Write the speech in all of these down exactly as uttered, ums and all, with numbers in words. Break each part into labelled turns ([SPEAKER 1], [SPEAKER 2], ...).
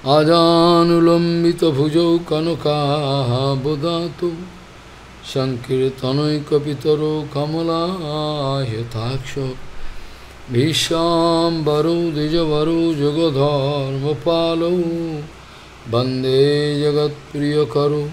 [SPEAKER 1] Ajanulambita bhujau kanaka bodhato Sankirtanoikapitaro kamala yataksha Vishambaro dijavaro jagadharma palo Bande jagat priyakaro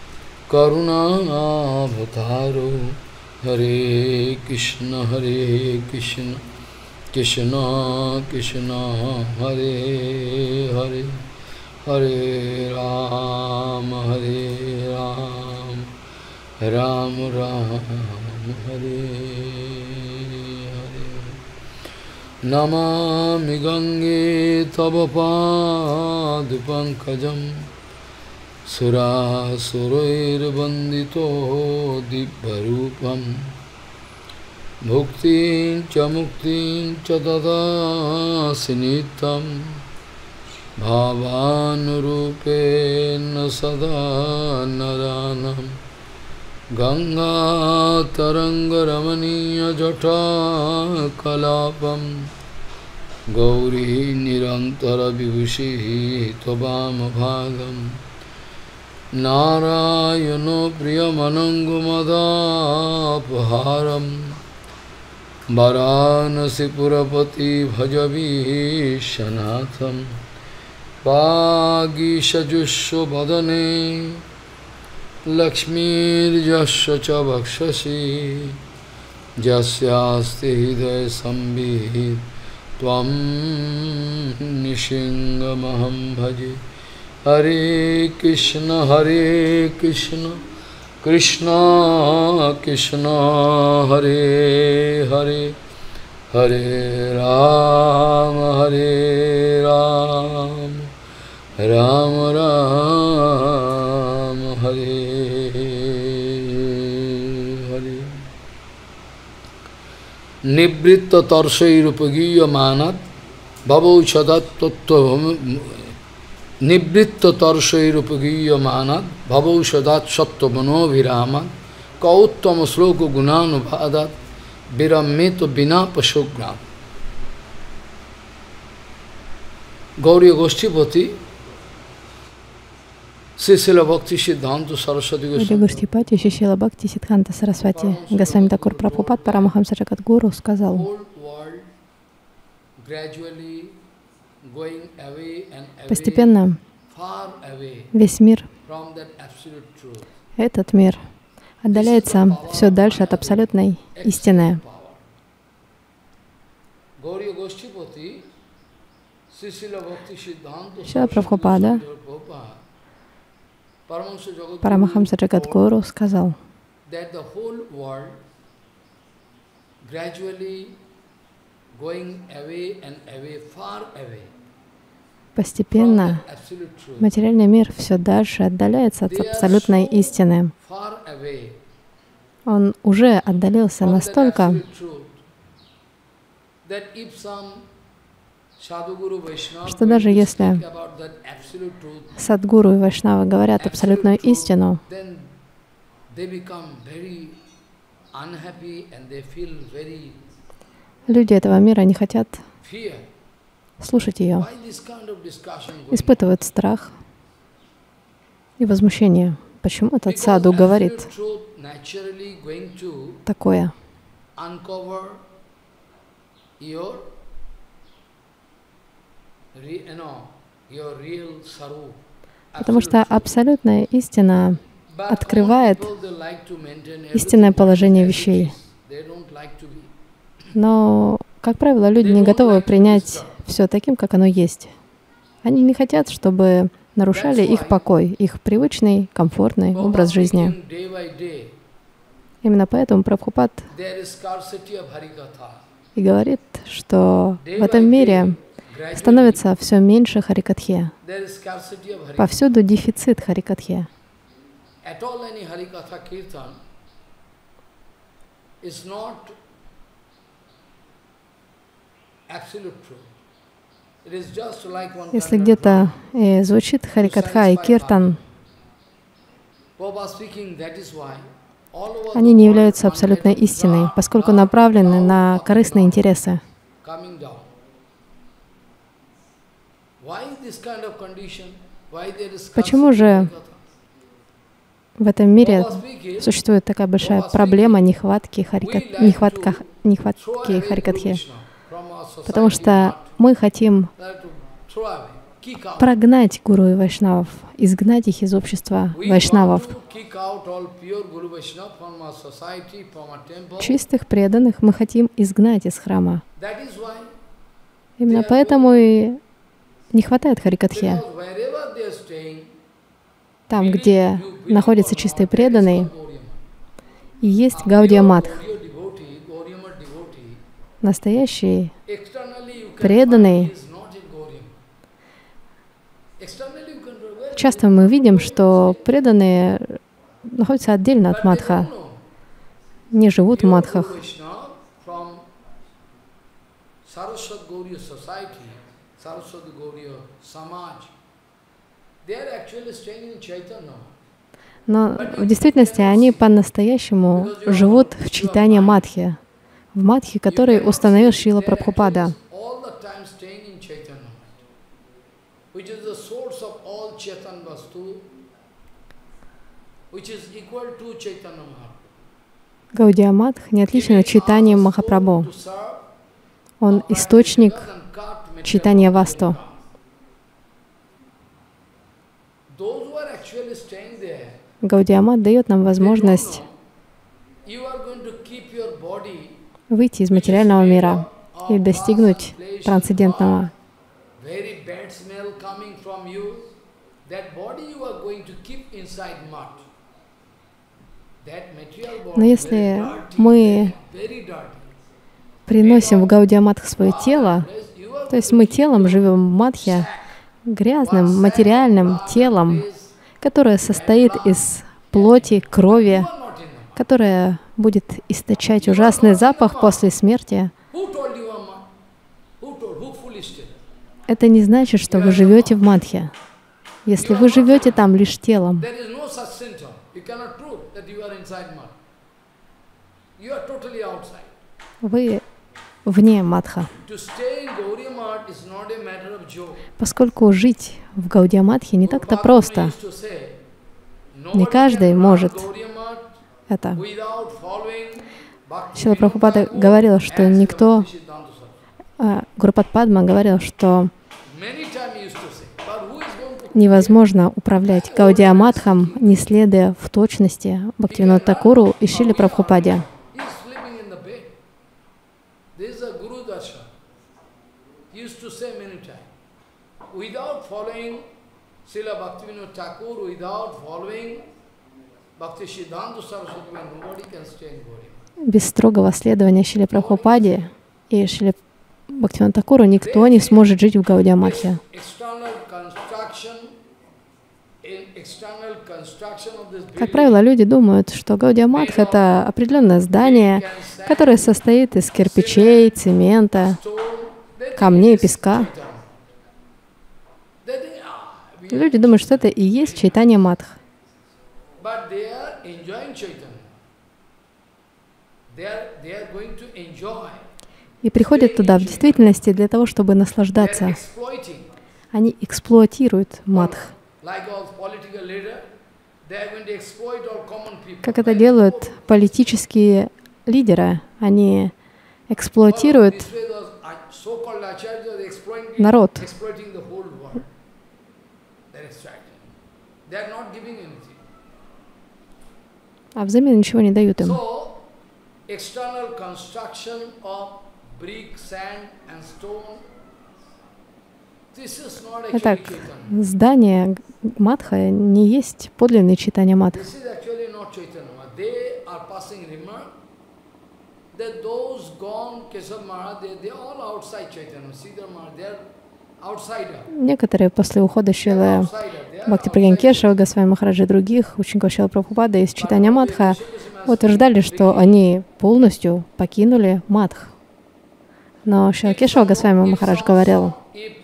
[SPEAKER 1] Karuna bhataro Hare Krishna Hare Krishna Krishna Krishna Hare Hare Hare Rama Hare Rama Rama Rama Hare Hare Namami Gange Tava Pad Pankajam Sura Surair Bandito Dibbarupam Bhuktin Cha Muktin Cha Dada Sinitam Bhavanurupena Sada Naranam Ganga Taranga Ramaniya Jata Kalapam Gauri Nirantara Vibhushi Tobam Bhagam Narayano Priyamanangumadapaharam Varanasi Purapati Bhajavi Shanatham Vagisha Jusho Badane Lakshmir Jasya Chavakshasi Jasyasti Hidaya Sambhid Tvam Nishingamaham Bhaji Hare Krishna Hare Krishna Krishna Krishna Hare Hare Hare Rama Hare Rama Rama Rama Hare Hare Nibritta Tarshairupagya Manat Bhavo Chadat Tattva Nibritta Tarshairupagya Manat Bhavo Chadat Sattva Viramat Kauttama Sloka Gunanu Bhadat Virammeto Bina Pashogram Gauriya Goshtipati Srila Bhakti Siddhanta Saraswati
[SPEAKER 2] Gauriya Goshtipati Srila Bhakti Siddhanta Saraswati Госвами Такур Прабхупад Парамахамса Джагадгуру сказал: постепенно весь мир, этот мир, отдаляется все дальше от абсолютной истины. Шрила Прабхупада Парамахамса Джагадгуру сказал: постепенно материальный мир все дальше отдаляется от абсолютной истины. Он уже отдалился настолько, что даже если Садгуру и Вайшнавы говорят абсолютную истину, люди этого мира не хотят слушать ее, испытывают страх и возмущение. Почему этот саду говорит такое? Потому что абсолютная истина открывает истинное положение вещей. Но, как правило, люди не готовы принять все таким, как оно есть. Они не хотят, чтобы нарушали их покой, их привычный, комфортный образ жизни. Именно поэтому Прабхупад и говорит, что в этом мире становится все меньше харикатхи. Повсюду дефицит харикатхи. Если где-то э, звучит харикатха и киртан, они не являются абсолютной истиной, поскольку направлены на корыстные интересы. Почему же в этом мире существует такая большая проблема нехватки харикат... нехватка... нехватки харикатхи? Потому что мы хотим прогнать гуру и вайшнавов, изгнать их из общества вайшнавов. Чистых преданных мы хотим изгнать из храма. Именно поэтому и не хватает харикатхи. Там, где находятся чистые преданные, и есть Гаудия Матх. Настоящий преданный. Часто мы видим, что преданные находятся отдельно от матха, не живут в матхах. Но в действительности они по-настоящему живут в чайтанья матхе, в матхе, который установил Шрила Прабхупада. Гаудия Матх не отличен от чайтанья Махапрабху. Он источник чайтанья Васту. Гаудия Матх дает нам возможность выйти из материального мира и достигнуть трансцендентного. Но если мы приносим в Гаудия Матх свое тело, то есть мы телом живем в матхе, грязным, материальным телом, которое состоит из плоти, крови, которое будет источать ужасный запах после смерти, это не значит, что вы живете в матхе. Если вы живете там лишь телом, вы вне матха. Поскольку жить в Гаудия Матхе не так-то просто. Не каждый может это. Шрила Прабхупада говорил, что никто... Гурупад Падма говорил, что невозможно управлять Гаудия Матхом, не следуя в точности Бхактивинода Такуру и Шриле Прабхупаде. Без строгого следования Шриле Прабхупаде и Шриле Бхактивинода Такуру никто не сможет жить в Гаудия Матхе. Как правило, люди думают, что Гаудия Матх — это определенное здание, которое состоит из кирпичей, цемента, камней, песка. Люди думают, что это и есть чайтанья Матх. И приходят туда в действительности для того, чтобы наслаждаться. Они эксплуатируют матх. Как это делают политические лидеры. Они эксплуатируют народ. А взамен ничего не дают им. Итак, здание матха не есть подлинный чайтанья матх. Некоторые после ухода Шрилы Бхактипрагьян Кешава, Госвами Махараджа и других учеников Шрилы Прабхупады из чайтанья матха утверждали, что они полностью покинули матх. Но Шрила Кешава Госвами Махарадж говорил,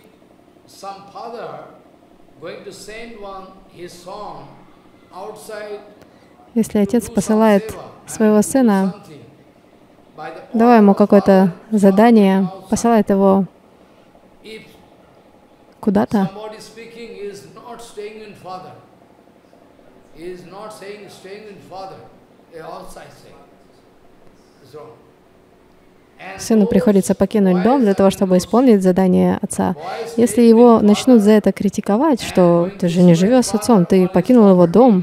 [SPEAKER 2] если отец посылает своего сына, давай ему какое-то задание, посылает его куда-то, сыну приходится покинуть дом для того, чтобы исполнить задание отца. Если его начнут за это критиковать, что ты же не живешь с отцом, ты покинул его дом,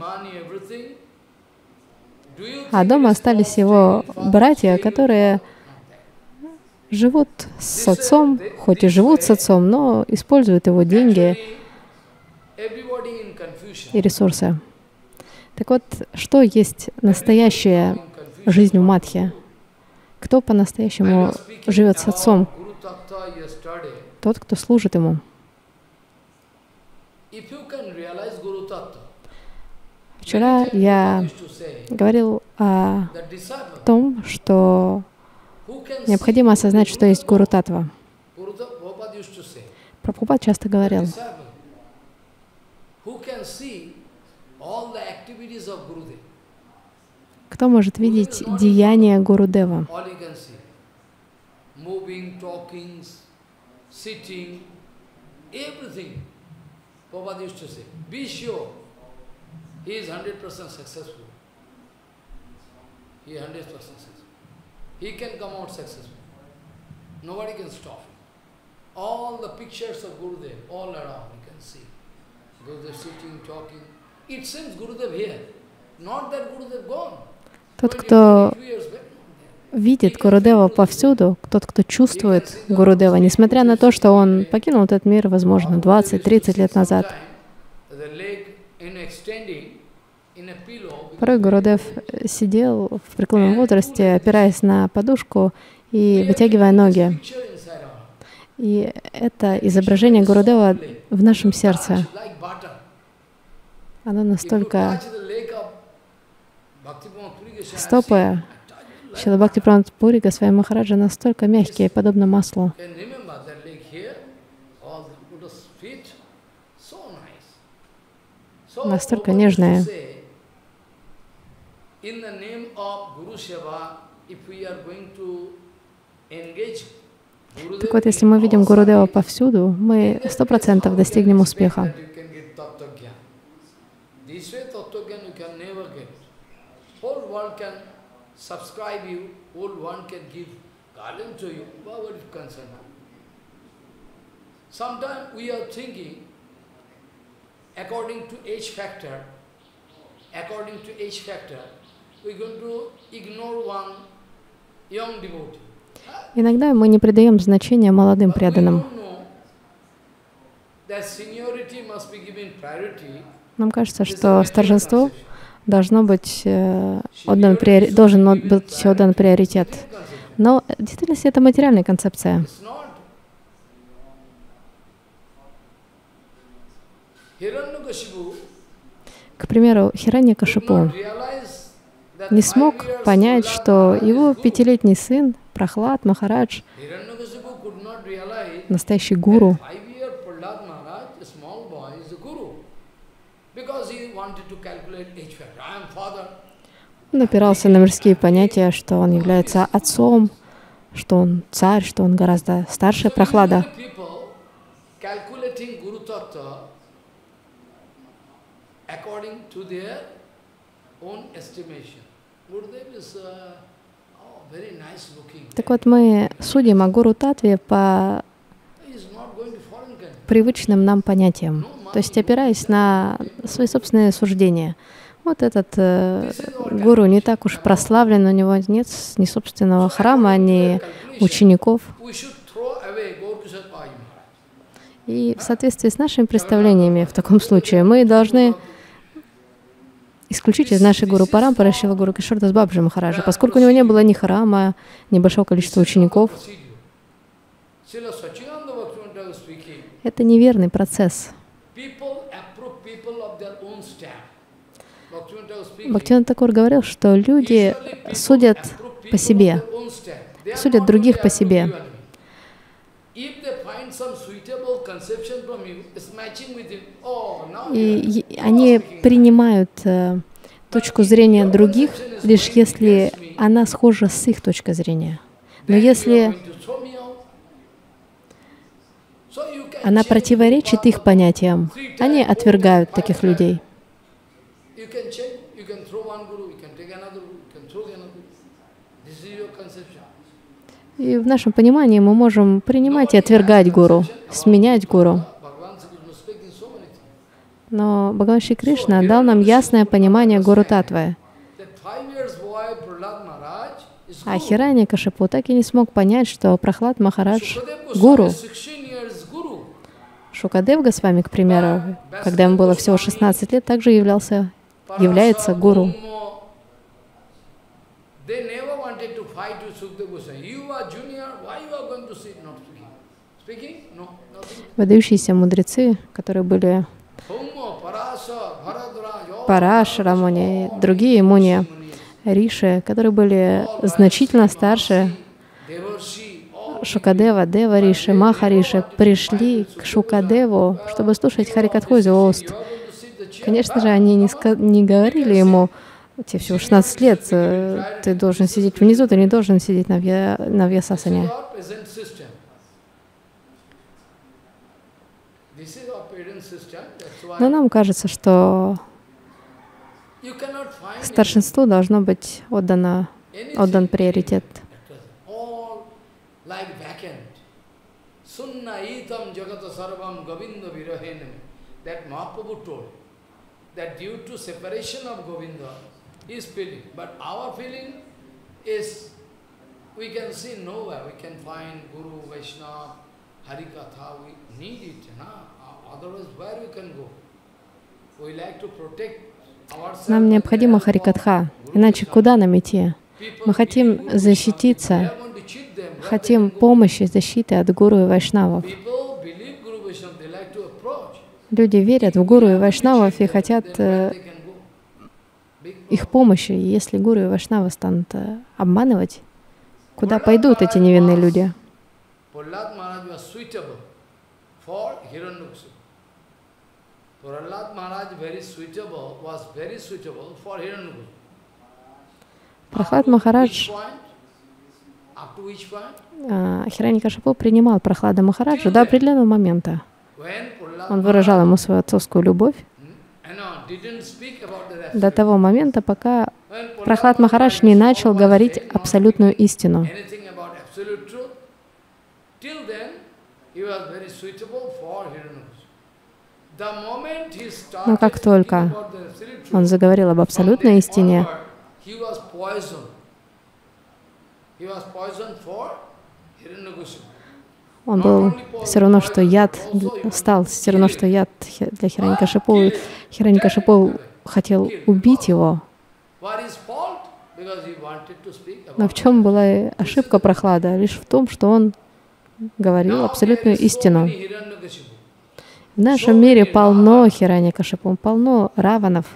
[SPEAKER 2] а дома остались его братья, которые живут с отцом, хоть и живут с отцом, но используют его деньги и ресурсы. Так вот, что есть настоящая жизнь в Мадхе? Кто по-настоящему живет с отцом? Тот, кто служит ему. Вчера я говорил о том, что необходимо осознать, что есть Гуру Таттва. Прабхупад часто говорил, кто может видеть деяния Гурудева?
[SPEAKER 1] He can come out successful. Nobody can stop him. All the pictures of Gurudev, all around you can see. Gurudev sitting, talking. It seems Gurudev here. Not that Gurudev gone.
[SPEAKER 2] Тот, кто видит Гурудева повсюду, тот, кто чувствует Гурудева, несмотря на то, что он покинул этот мир, возможно, двадцать-тридцать лет назад. Порой Гурудев сидел в преклонном возрасте, опираясь на подушку и вытягивая ноги. И это изображение Гурудева в нашем сердце. Оно настолько... Стопы Шрила Бхактипрамад Пури Госвами Махараджа настолько мягкие, подобно маслу. Настолько нежные. Так вот, если мы видим Гурудева повсюду, мы сто процентов достигнем успеха. Иногда мы не придаем значения молодым преданным. Нам кажется, что старшинству должно быть э, отдан приори... должен быть отдан приоритет. Но в действительности это материальная концепция. К примеру, Хираньякашипу не смог понять, что его пятилетний сын, Прахлад Махарадж, настоящий гуру. Он опирался на мирские понятия, что он является отцом, что он царь, что он гораздо старше Прахлада. Так вот, мы судим о Гуру Таттве по привычным нам понятиям, то есть опираясь на свои собственные суждения. Вот этот э, гуру не так уж прославлен, у него нет ни собственного храма, ни учеников. И в соответствии с нашими представлениями в таком случае мы должны исключить из нашей гуру парампары Шрила Гуру Кишордас Бабаджи Махараджа, поскольку у него не было ни храма, ни большого количества учеников. Это неверный процесс. Бхактивинода Такур говорил, что люди судят по себе, судят других по себе. И они принимают э, точку зрения других, лишь если она схожа с их точкой зрения. Но если она противоречит их понятиям. Они отвергают таких людей. И в нашем понимании мы можем принимать и отвергать гуру, сменять гуру. Но Бхагаван Шри Кришна дал нам ясное понимание Гуру Татвы. А Хираньякашипу так и не смог понять, что Прахлад Махарадж — гуру. Шукадев Госвами, к примеру, когда ему было всего шестнадцать лет, также являлся, является гуру. Выдающиеся мудрецы, которые были Парашара Муни, другие муни, риши, которые были значительно старше Шукадева, Дева Риши, Маха Риши, пришли к Шукадеву, чтобы слушать Харикатху из его уст. Конечно же, они не, не говорили ему: тебе всего шестнадцать лет, ты должен сидеть внизу, ты не должен сидеть на, вья, на вьясасане. Но нам кажется, что старшинству должно быть отдано, отдан приоритет. Нам необходима Харикатха, иначе куда нам идти? Мы хотим защититься, хотим помощи, защиты от гуру и вайшнавов. Люди верят в гуру и вайшнавов и хотят э, их помощи. И если гуру и вайшнавы станут э, обманывать, куда пойдут эти невинные люди? Прахлад Махарадж, Хираньякашипу принимал Прахлада Махараджа до определенного момента. Он выражал ему свою отцовскую любовь до того момента, пока Прахлад Махарадж не начал говорить абсолютную истину. Но как только он заговорил об абсолютной истине, он был все равно, что яд, стал все равно, что яд для Хираньякашипу. Хираньякашипу хотел убить его. Но в чем была ошибка Прахлада? Лишь в том, что он говорил абсолютную истину. В нашем мире полно Хираньякашипу, полно раванов,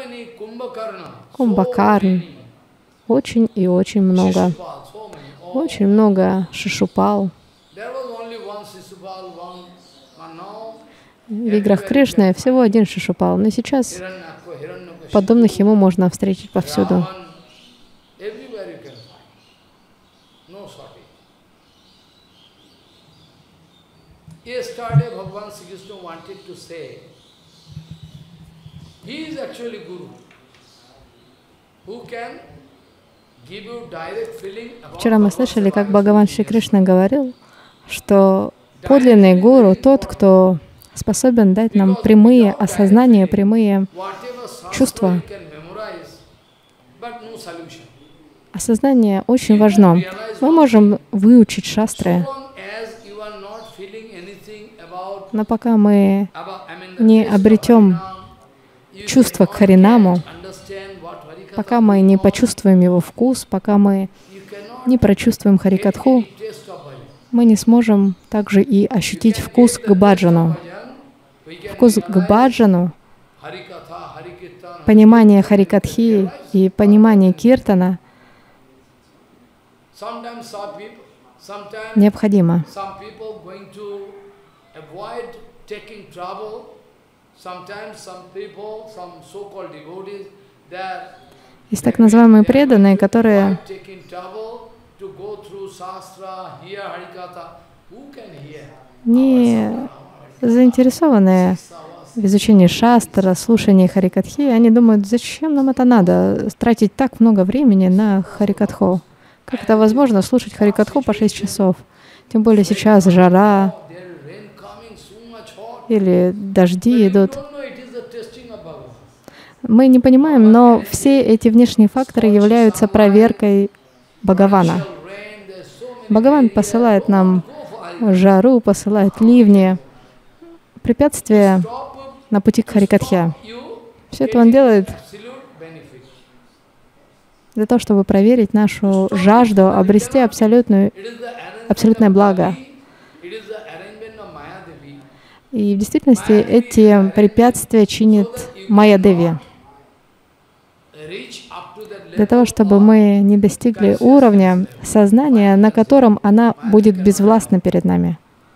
[SPEAKER 2] кумбакарн, очень и очень много. Очень много Шишупал. В играх Кришны всего один Шишупал, но сейчас подобных ему можно встретить повсюду. Вчера мы слышали, как Бхагаван Шри Кришна говорил, что подлинный гуру тот, кто способен дать нам прямые осознания, прямые чувства. Осознание очень важно. Мы можем выучить шастры, но пока мы не обретем чувство к Харинаму, пока мы не почувствуем его вкус, пока мы не прочувствуем Харикатху, мы не сможем также и ощутить вкус к баджану. Вкус к баджану, понимание Харикатхи и понимание киртана необходимо. Есть так называемые преданные, которые не заинтересованы в изучении шастра, слушании харикатхи. Они думают, зачем нам это надо, тратить так много времени на харикатху. Как это возможно, слушать харикатху по шесть часов? Тем более сейчас жара или дожди идут. Мы не понимаем, но все эти внешние факторы являются проверкой Бхагавана. Бхагаван посылает нам жару, посылает ливни, препятствия на пути к харикатхе. Все это он делает для того, чтобы проверить нашу жажду, обрести абсолютную, абсолютное благо. И в действительности эти препятствия чинит Майя-деви, для того, чтобы мы не достигли уровня сознания, на котором она будет безвластна перед нами.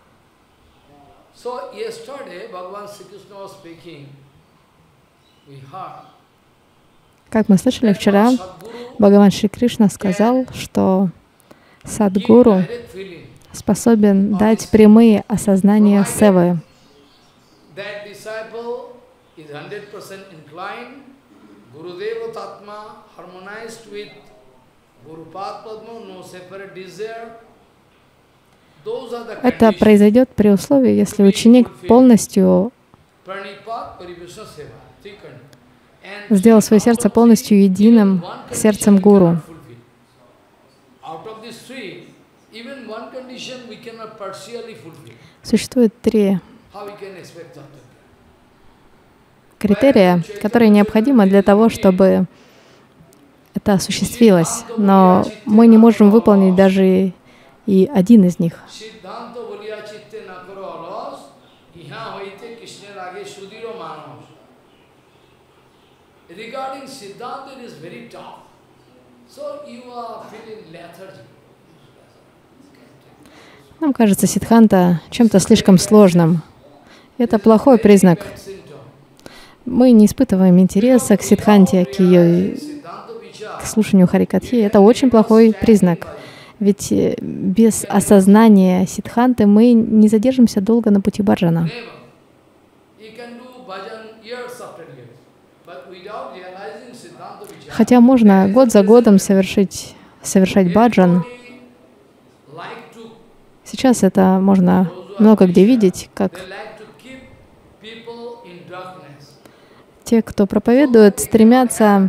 [SPEAKER 2] Как мы слышали вчера, Бхагаван Шри Кришна сказал, что Садгуру способен дать прямые осознания севы. Это произойдет при условии, если ученик полностью сделал свое сердце полностью единым сердцем гуру. Существует три критерия, которые необходимы для того, чтобы это осуществилось, но мы не можем выполнить даже и один из них. Нам кажется Сиддханта чем-то слишком сложным. Это плохой признак. Мы не испытываем интереса к Сиддханте, к ее, к слушанию харикатхи. Это очень плохой признак. Ведь без осознания Сиддханты мы не задержимся долго на пути баджана. Хотя можно год за годом совершить, совершать баджан. Сейчас это можно много где видеть, как те, кто проповедует, стремятся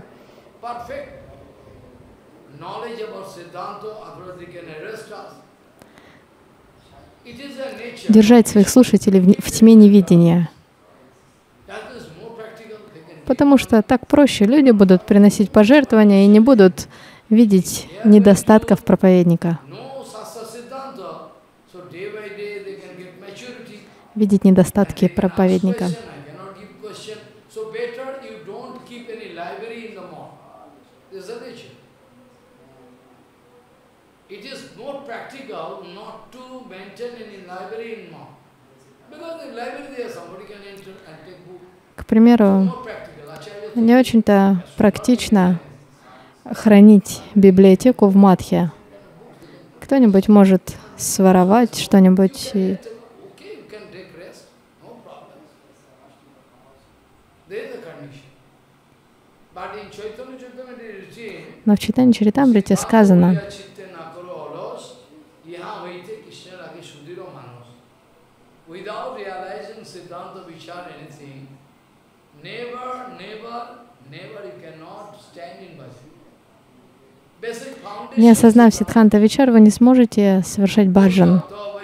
[SPEAKER 2] держать своих слушателей в тьме невидения. Потому что так проще. Люди будут приносить пожертвования и не будут видеть недостатков проповедника. Видеть недостатки проповедника. К примеру, не очень-то практично хранить библиотеку в Мадхе. Кто-нибудь может своровать что-нибудь и но в Чайтанья Чаритамрите сказано, не осознав Сиддханта Вичар, вы не сможете совершать баджан.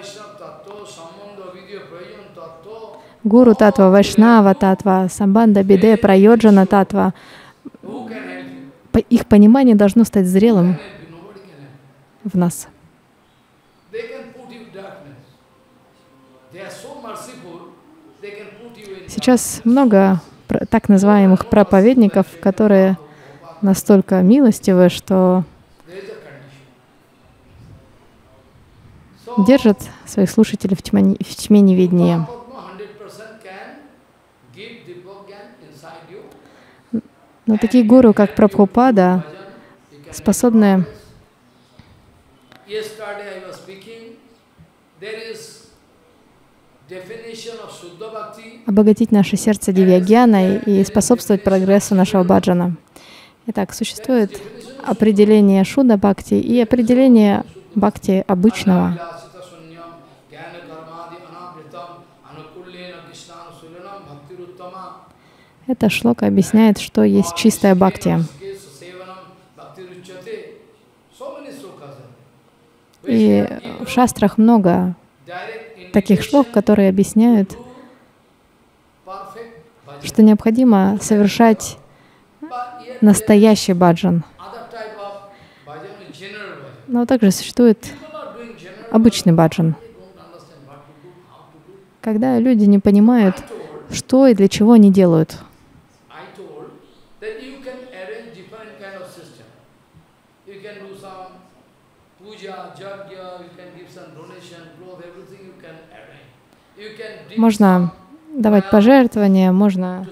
[SPEAKER 2] Гуру татва, Вайшнава татва, Самбанда Биде, Прайоджана татва. Их понимание должно стать зрелым в нас. Сейчас много так называемых проповедников, которые настолько милостивы, что держат своих слушателей в тьме, в тьме неведения. Но такие гуру, как Прабхупада, способны обогатить наше сердце дивья-гьяной и способствовать прогрессу нашего баджана. Итак, существует определение шудда-бхакти и определение бхакти обычного. Эта шлока объясняет, что есть чистая бхакти. И в шастрах много таких шлок, которые объясняют, что необходимо совершать настоящий баджан. Но также существует обычный баджан, когда люди не понимают, что и для чего они делают. Можно давать пожертвования, можно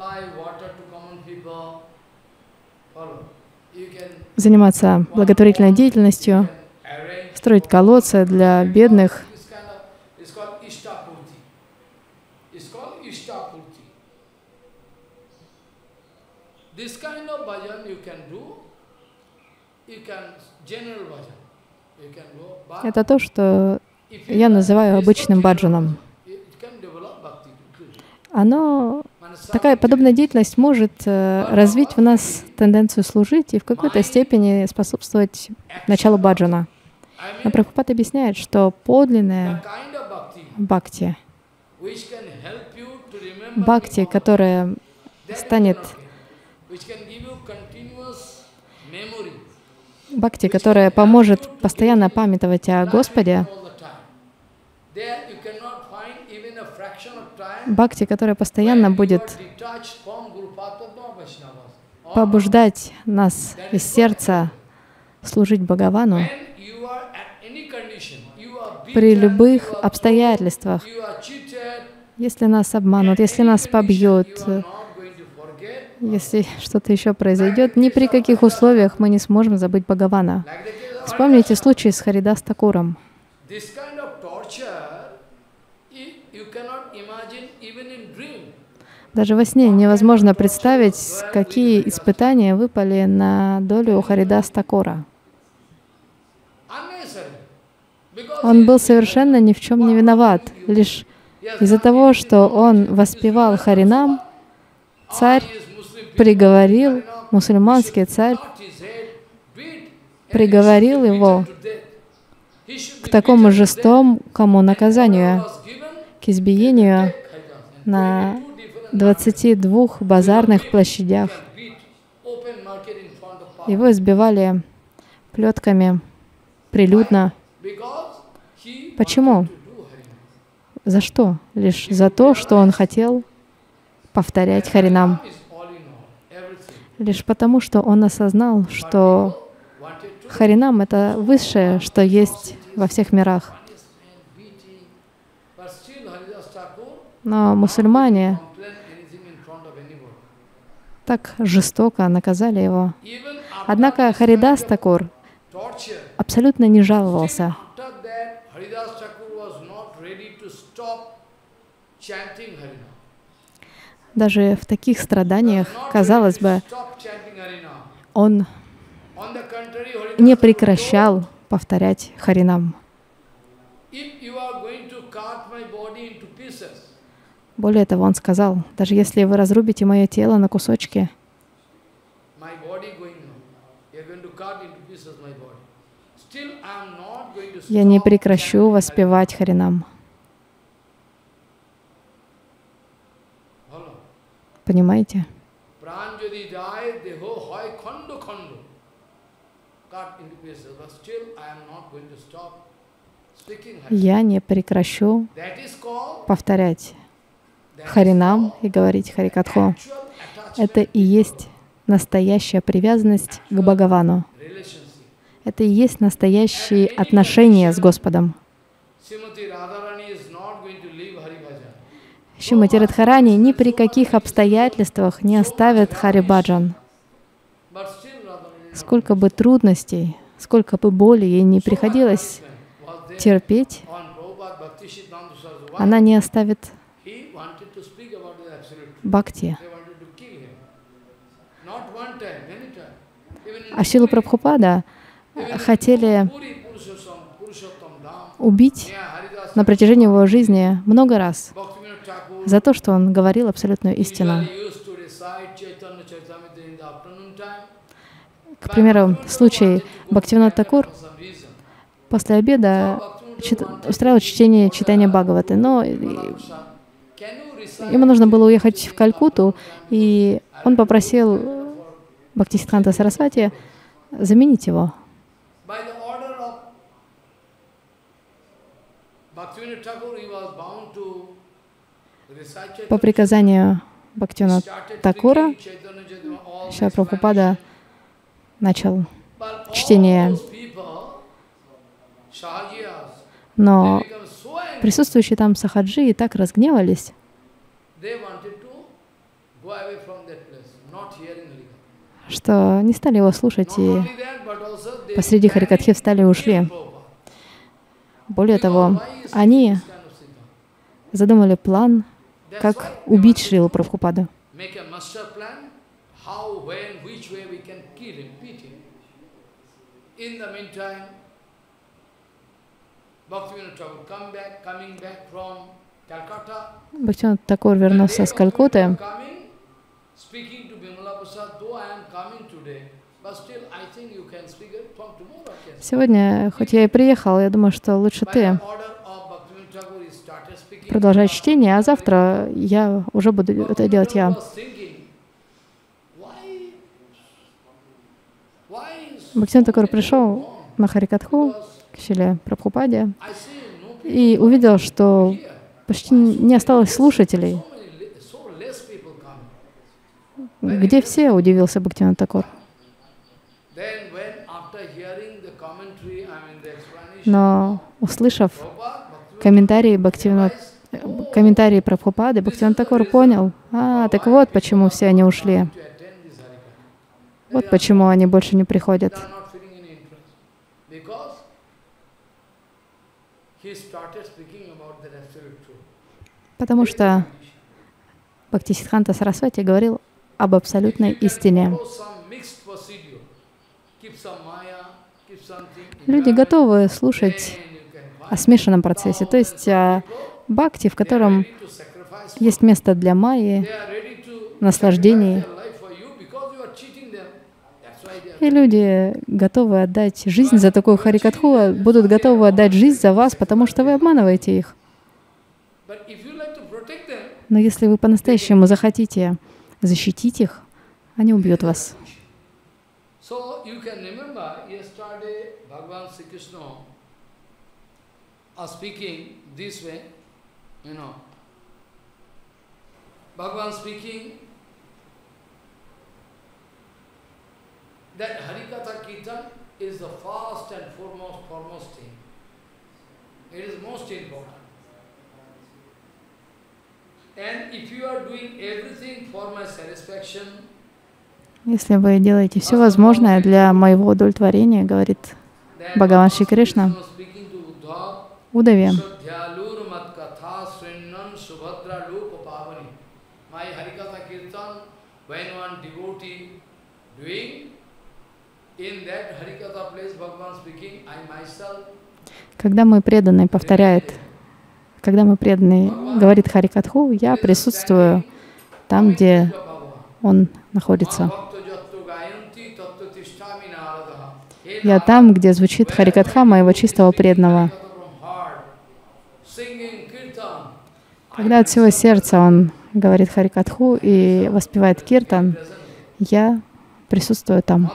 [SPEAKER 2] заниматься благотворительной деятельностью, строить колодцы для бедных. Это то, что я называю обычным баджаном. Оно, такая подобная деятельность может э, развить в нас тенденцию служить и в какой-то степени способствовать началу баджана. Но Прабхупад объясняет, что подлинная бхакти, бхакти, которая станет, бхакти, которая поможет постоянно памятовать о Господе, бхакти, которая постоянно будет побуждать нас из сердца служить Бхагавану при любых обстоятельствах. Если нас обманут, если нас побьют, если что-то еще произойдет, ни при каких условиях мы не сможем забыть Бхагавана. Вспомните случай с Харидас Такуром. Даже во сне невозможно представить, какие испытания выпали на долю Харидас Такура. Он был совершенно ни в чем не виноват. Лишь из-за того, что он воспевал Харинам, царь приговорил, мусульманский царь приговорил его к такому жестокому наказанию, к избиению на двадцати двух базарных площадях. Его избивали плетками прилюдно. Почему? За что? Лишь за то, что он хотел повторять Харинам. Лишь потому, что он осознал, что Харинам — это высшее, что есть во всех мирах. Но мусульмане так жестоко наказали его. Однако Харидас Такур абсолютно не жаловался. Даже в таких страданиях, казалось бы, он не прекращал повторять Харинам. Более того, он сказал, даже если вы разрубите мое тело на кусочки, я не прекращу воспевать Харинам. Понимаете? Я не прекращу повторять Харинам и говорить Харикатху. Это и есть настоящая привязанность к Бхагавану. Это и есть настоящие отношения с Господом. Шримати Радхарани ни при каких обстоятельствах не оставит Хари-баджан. Сколько бы трудностей, сколько бы боли ей не приходилось терпеть, она не оставит бхакти. А Шрила Прабхупада хотели убить на протяжении его жизни много раз за то, что он говорил абсолютную истину. К примеру, случай Бхактивинод Такур после обеда чит... устраивал чтение читания Бхагаваты, но ему нужно было уехать в Калькутту, и он попросил Бхактисиддханта Сарасвати заменить его. По приказанию Бхактивинода Такура Шрила Прабхупада начал чтение, но присутствующие там сахаджи и так разгневались, что не стали его слушать и посреди Харикатхи встали и ушли. Более того, они задумали план, как убить Шрилу Прабхупаду. Бхактивинод Такур вернулся с Калькутты. Сегодня, хоть я и приехал, я думаю, что лучше ты продолжай чтение, а завтра я уже буду это делать я. Бхактивинод Такур пришел на Харикатху к Шриле Прабхупаде и увидел, что почти не осталось слушателей. Где все? Удивился Бхактивинод Такур. Но, услышав комментарии Бхактивинод, комментарии Прабхупады, Бхактивинод Такур понял, а, так вот почему все они ушли. Вот почему они больше не приходят. Потому что Бхактисиддханта Сарасвати говорил об абсолютной истине. Люди готовы слушать о смешанном процессе, то есть о бхакти, в котором есть место для майи, наслаждений. И люди готовы отдать жизнь за такую харикатху, будут готовы отдать жизнь за вас, потому что вы обманываете их. Но если вы по-настоящему захотите защитить их, они убьют вас.
[SPEAKER 1] That Harikatha Kirtan is the first and foremost, foremost thing. It is most important. And if you are doing everything for my satisfaction,
[SPEAKER 2] если вы делаете все возможное для моего удовлетворения, говорит Бхагаван Шри Кришна Удаве, когда мой преданный повторяет, когда мой преданный говорит Харикатху, я присутствую там, где он находится. Я там, где звучит Харикатха моего чистого преданного. Когда от всего сердца он говорит Харикатху и воспевает киртан, я присутствую там.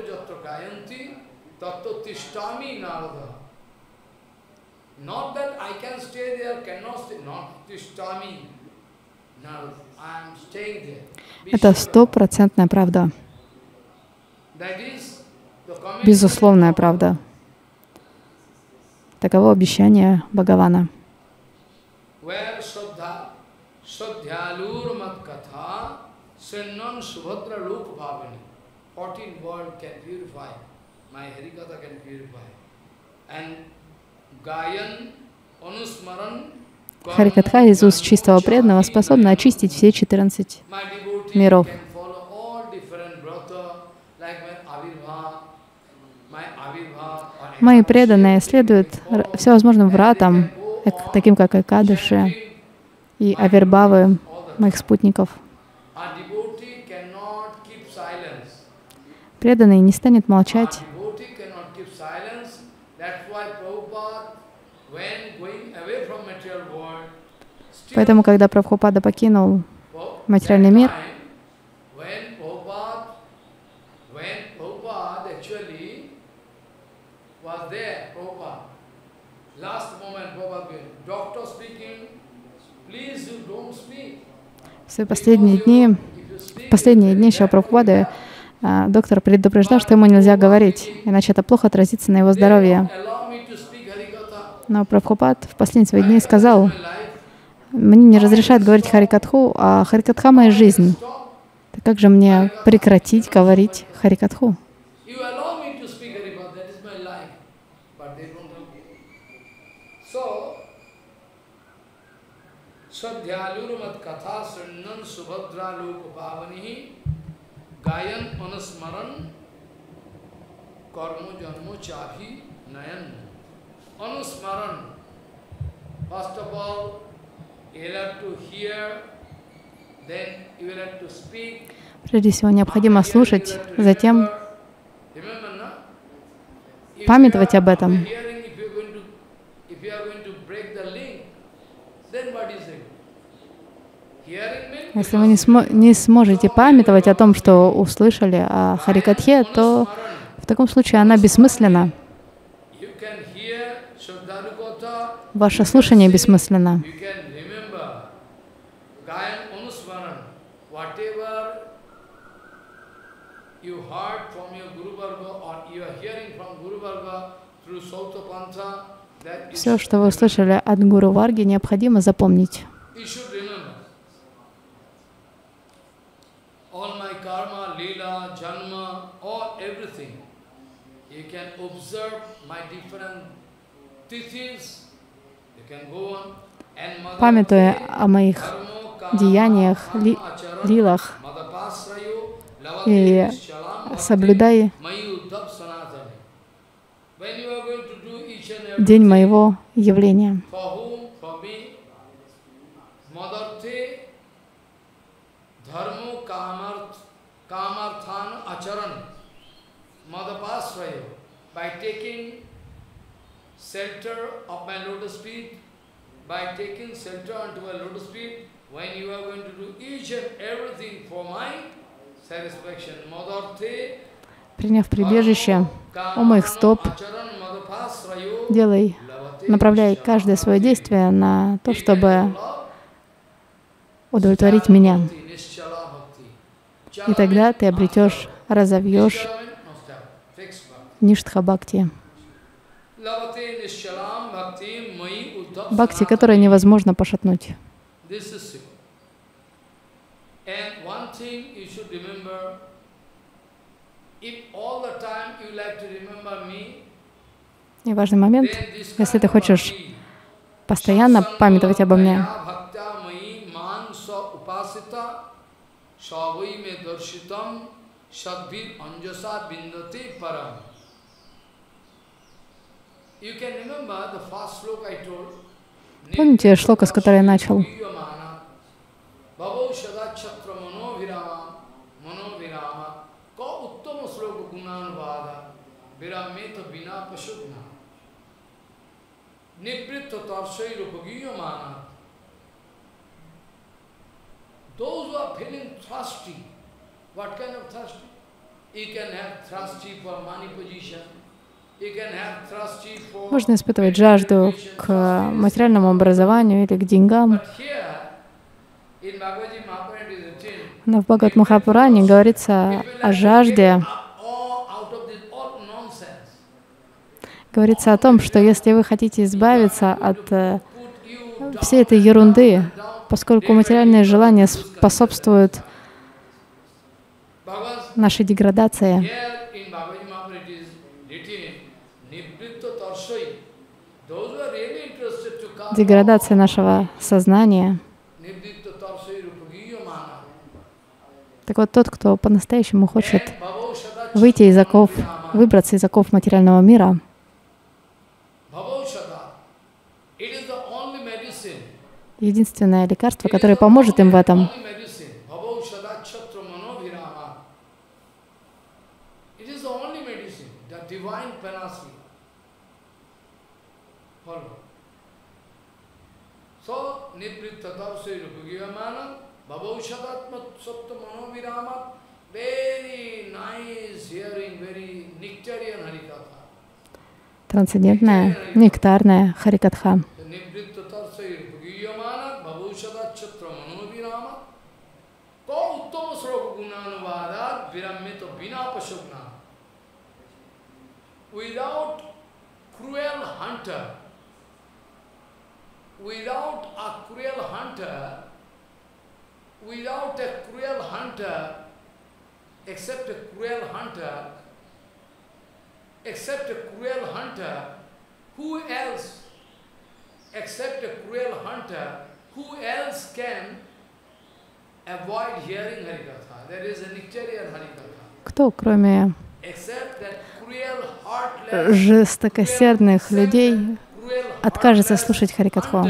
[SPEAKER 2] Это стопроцентная правда. Безусловная правда. Таково обещание Бхагавана. Харикатха из уст чистого преданного способна очистить все четырнадцать миров. Мои преданные следуют всевозможным вратам, таким как Экадаши и Авирбавы, моих спутников. Преданный не станет молчать. Поэтому, когда Прабхупада покинул материальный мир, в свои последние дни, в последние дни Шрила Прабхупады, доктор предупреждал, что ему нельзя говорить, иначе это плохо отразится на его здоровье. Но Прабхупад в последние свои дни сказал: мне не разрешают говорить Харикатху, а Харикатха — моя жизнь. Так как же мне прекратить говорить Харикатху? Прежде всего, необходимо слушать, затем памятовать об этом. Если вы не, смо не сможете памятовать о том, что услышали о Харикатхе, то в таком случае она бессмысленна. Ваше слушание бессмысленно. Все, что вы услышали от Гуру Варги, необходимо запомнить. Памятуя о моих деяниях, ли, лилах, и соблюдай день моего явления.
[SPEAKER 1] By taking shelter unto my lotus feet, when you are going to do each and everything for my satisfaction. Madarte,
[SPEAKER 2] приняв прибежище у моих стоп, делай, направляй каждое свое действие на то, чтобы удовлетворить меня. И тогда ты обретешь, разовьешь ништха-бхакти. Бхакти, которое невозможно пошатнуть. И важный момент, если ты хочешь постоянно памятовать обо мне, помните шлока, с которой я начал?
[SPEAKER 1] Those who are feeling thirsty, what kind of thirsty? You can have thirsty for money position.
[SPEAKER 2] Можно испытывать жажду к материальному образованию или к деньгам. Но в Бхагават Махапуране говорится о жажде. Говорится о том, что если вы хотите избавиться от всей этой ерунды, поскольку материальные желания способствуют нашей деградации, деградация нашего сознания. Так вот, тот, кто по-настоящему хочет выйти из оков, выбраться из оков материального мира, единственное лекарство, которое поможет им в этом, трансцендентная, нектарная Харикатха.
[SPEAKER 1] Without cruel hunter, without a cruel hunter, without a cruel hunter, except a cruel hunter, except a cruel hunter, who else, except a cruel hunter, who else can avoid hearing Harikatha? There is a nectarian Harikatha.
[SPEAKER 2] Кто, кроме жестокосердных людей, откажется слушать Харикатху?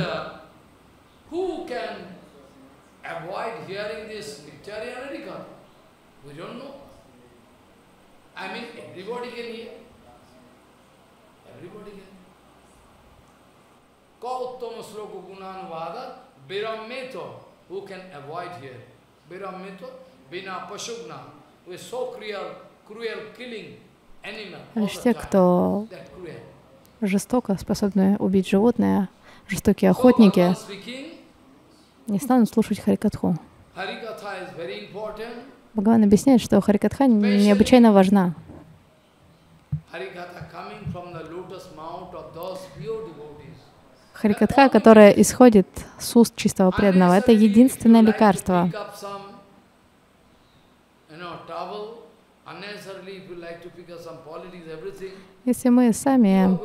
[SPEAKER 2] Лишь те, кто жестоко способны убить животное, жестокие охотники, не станут слушать Харикатху. Бхагаван объясняет, что Харикатха необычайно важна. Харикатха, которая исходит с уст чистого преданного, это единственное лекарство. Если мы сами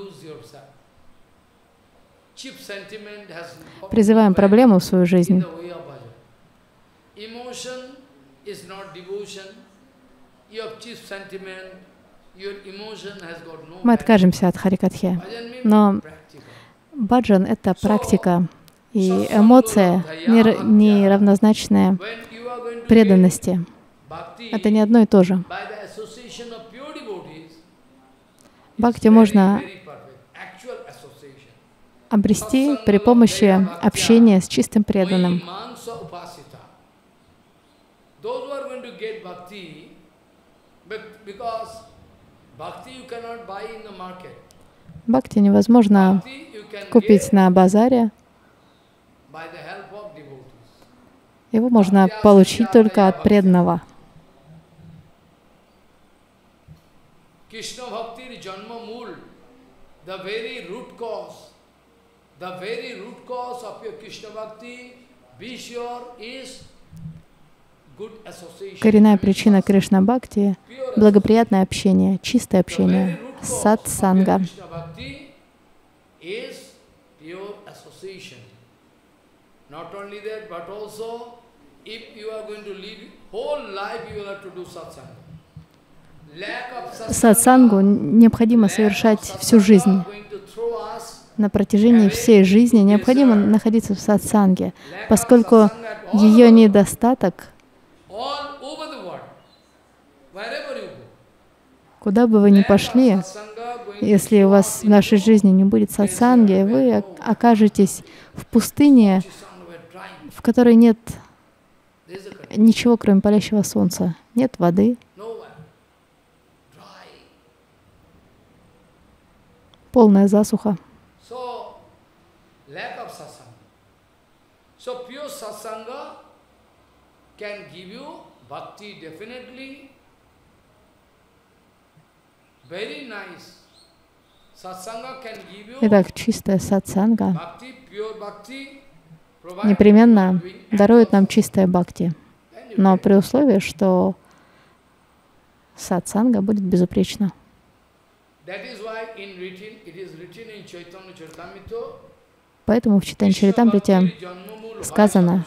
[SPEAKER 2] призываем проблему в свою жизнь, мы откажемся от Харикатхи. Но баджан — это практика, и эмоция не равнозначная преданности. Это не одно и то же. Бхакти можно обрести при помощи общения с чистым преданным. Бхакти невозможно купить на базаре. Его можно получить только от преданного.
[SPEAKER 1] Krishna Bhakti Janma Mool, the very root cause, the very root cause of your Krishna Bhakti, be sure, is good association.
[SPEAKER 2] Коренная причина Кришна Бхакти — благоприятное общение, чистое общение, сатсанга.
[SPEAKER 1] Not only that, but also, if you are going to live whole life, you will have to do satsanga.
[SPEAKER 2] Сатсангу необходимо совершать всю жизнь. На протяжении всей жизни необходимо находиться в сатсанге, поскольку ее недостаток, куда бы вы ни пошли, если у вас в нашей жизни не будет сатсанги, вы окажетесь в пустыне, в которой нет ничего, кроме палящего солнца, нет воды, полная засуха. Итак, чистая сатсанга непременно дарует нам чистое бхакти, но при условии, что сатсанга будет Поэтому в Чайтанья-чаритамрите сказано,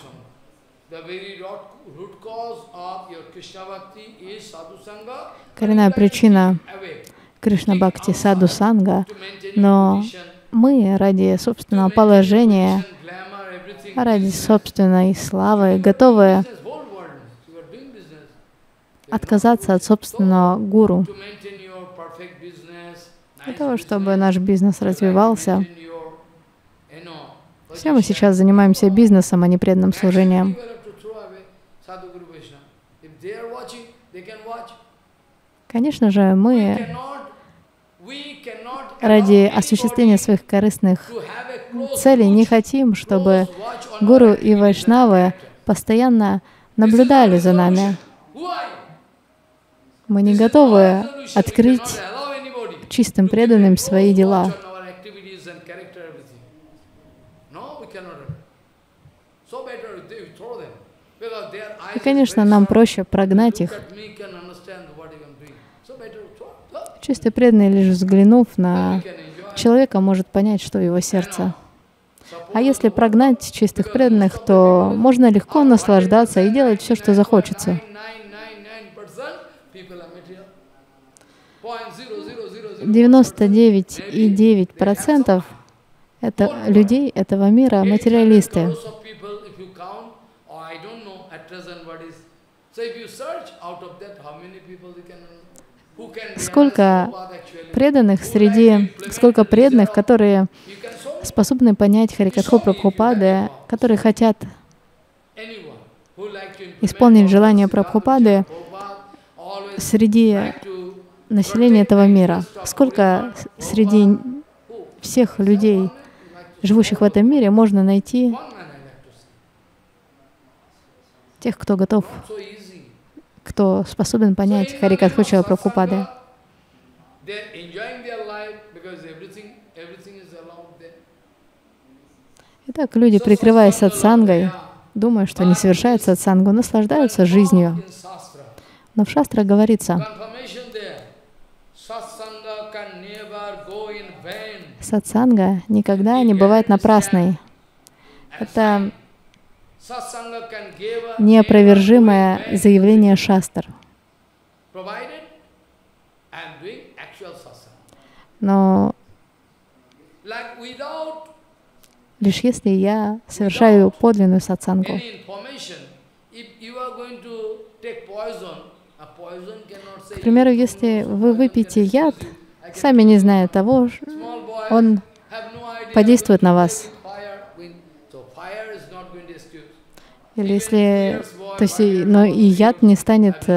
[SPEAKER 2] коренная причина Кришна-бхакти саду-санга, но мы ради собственного положения, ради собственной славы готовы отказаться от собственного гуру, для того, чтобы наш бизнес развивался. Все мы сейчас занимаемся бизнесом, а не преданным служением. Конечно же, мы ради осуществления своих корыстных целей не хотим, чтобы гуру и вайшнавы постоянно наблюдали за нами. Мы не готовы открыть чистым преданным свои дела. И, конечно, нам проще прогнать их. Чистый преданный, лишь взглянув на человека, может понять, что в его сердце. А если прогнать чистых преданных, то можно легко наслаждаться и делать все, что захочется. девяносто девять и девять десятых процента это людей этого мира материалисты. Сколько преданных среди, сколько преданных, которые способны понять Харикатху Прабхупады, которые хотят исполнить желание Прабхупады среди населения этого мира. Сколько среди всех людей, живущих в этом мире, можно найти тех, кто готов, кто способен понять Харикатху Прабхупады. Итак, люди, прикрываясь сатсангой, думая, что они совершают сатсангу, наслаждаются жизнью. Но в шастрах говорится, сатсанга никогда не бывает напрасной. Это неопровержимое заявление шастр. Но лишь если я совершаю подлинную сатсангу. К примеру, если вы выпьете яд, сами не зная того, он подействует на вас. Или если, то есть, но и яд не станет,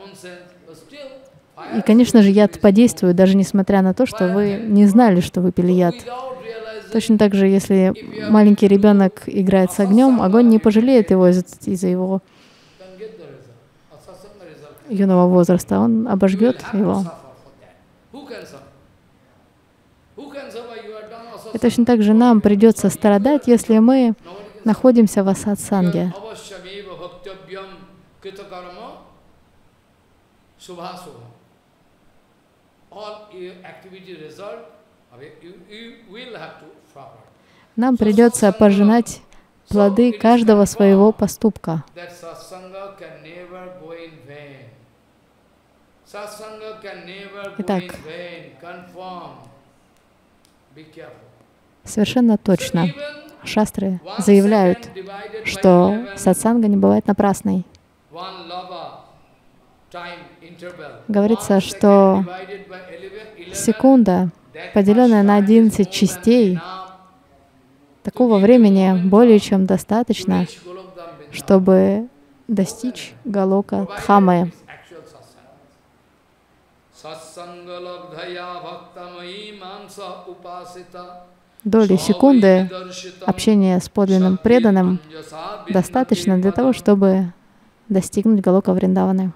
[SPEAKER 2] и, конечно же, яд подействует, даже несмотря на то, что вы не знали, что выпили яд. Точно так же, если маленький ребенок играет с огнем, огонь не пожалеет его из-за его юного возраста, он обожгет его. И точно так же нам придется страдать, если мы находимся в асатсанге. Нам придется пожинать плоды каждого своего поступка. Итак, совершенно точно шастры заявляют, что сатсанга не бывает напрасной. Говорится, что секунда, поделенная на одиннадцать частей, такого времени более чем достаточно, чтобы достичь Галока Дхамы. Доли секунды общения с подлинным преданным достаточно для того, чтобы достигнуть Галока Вриндаваны.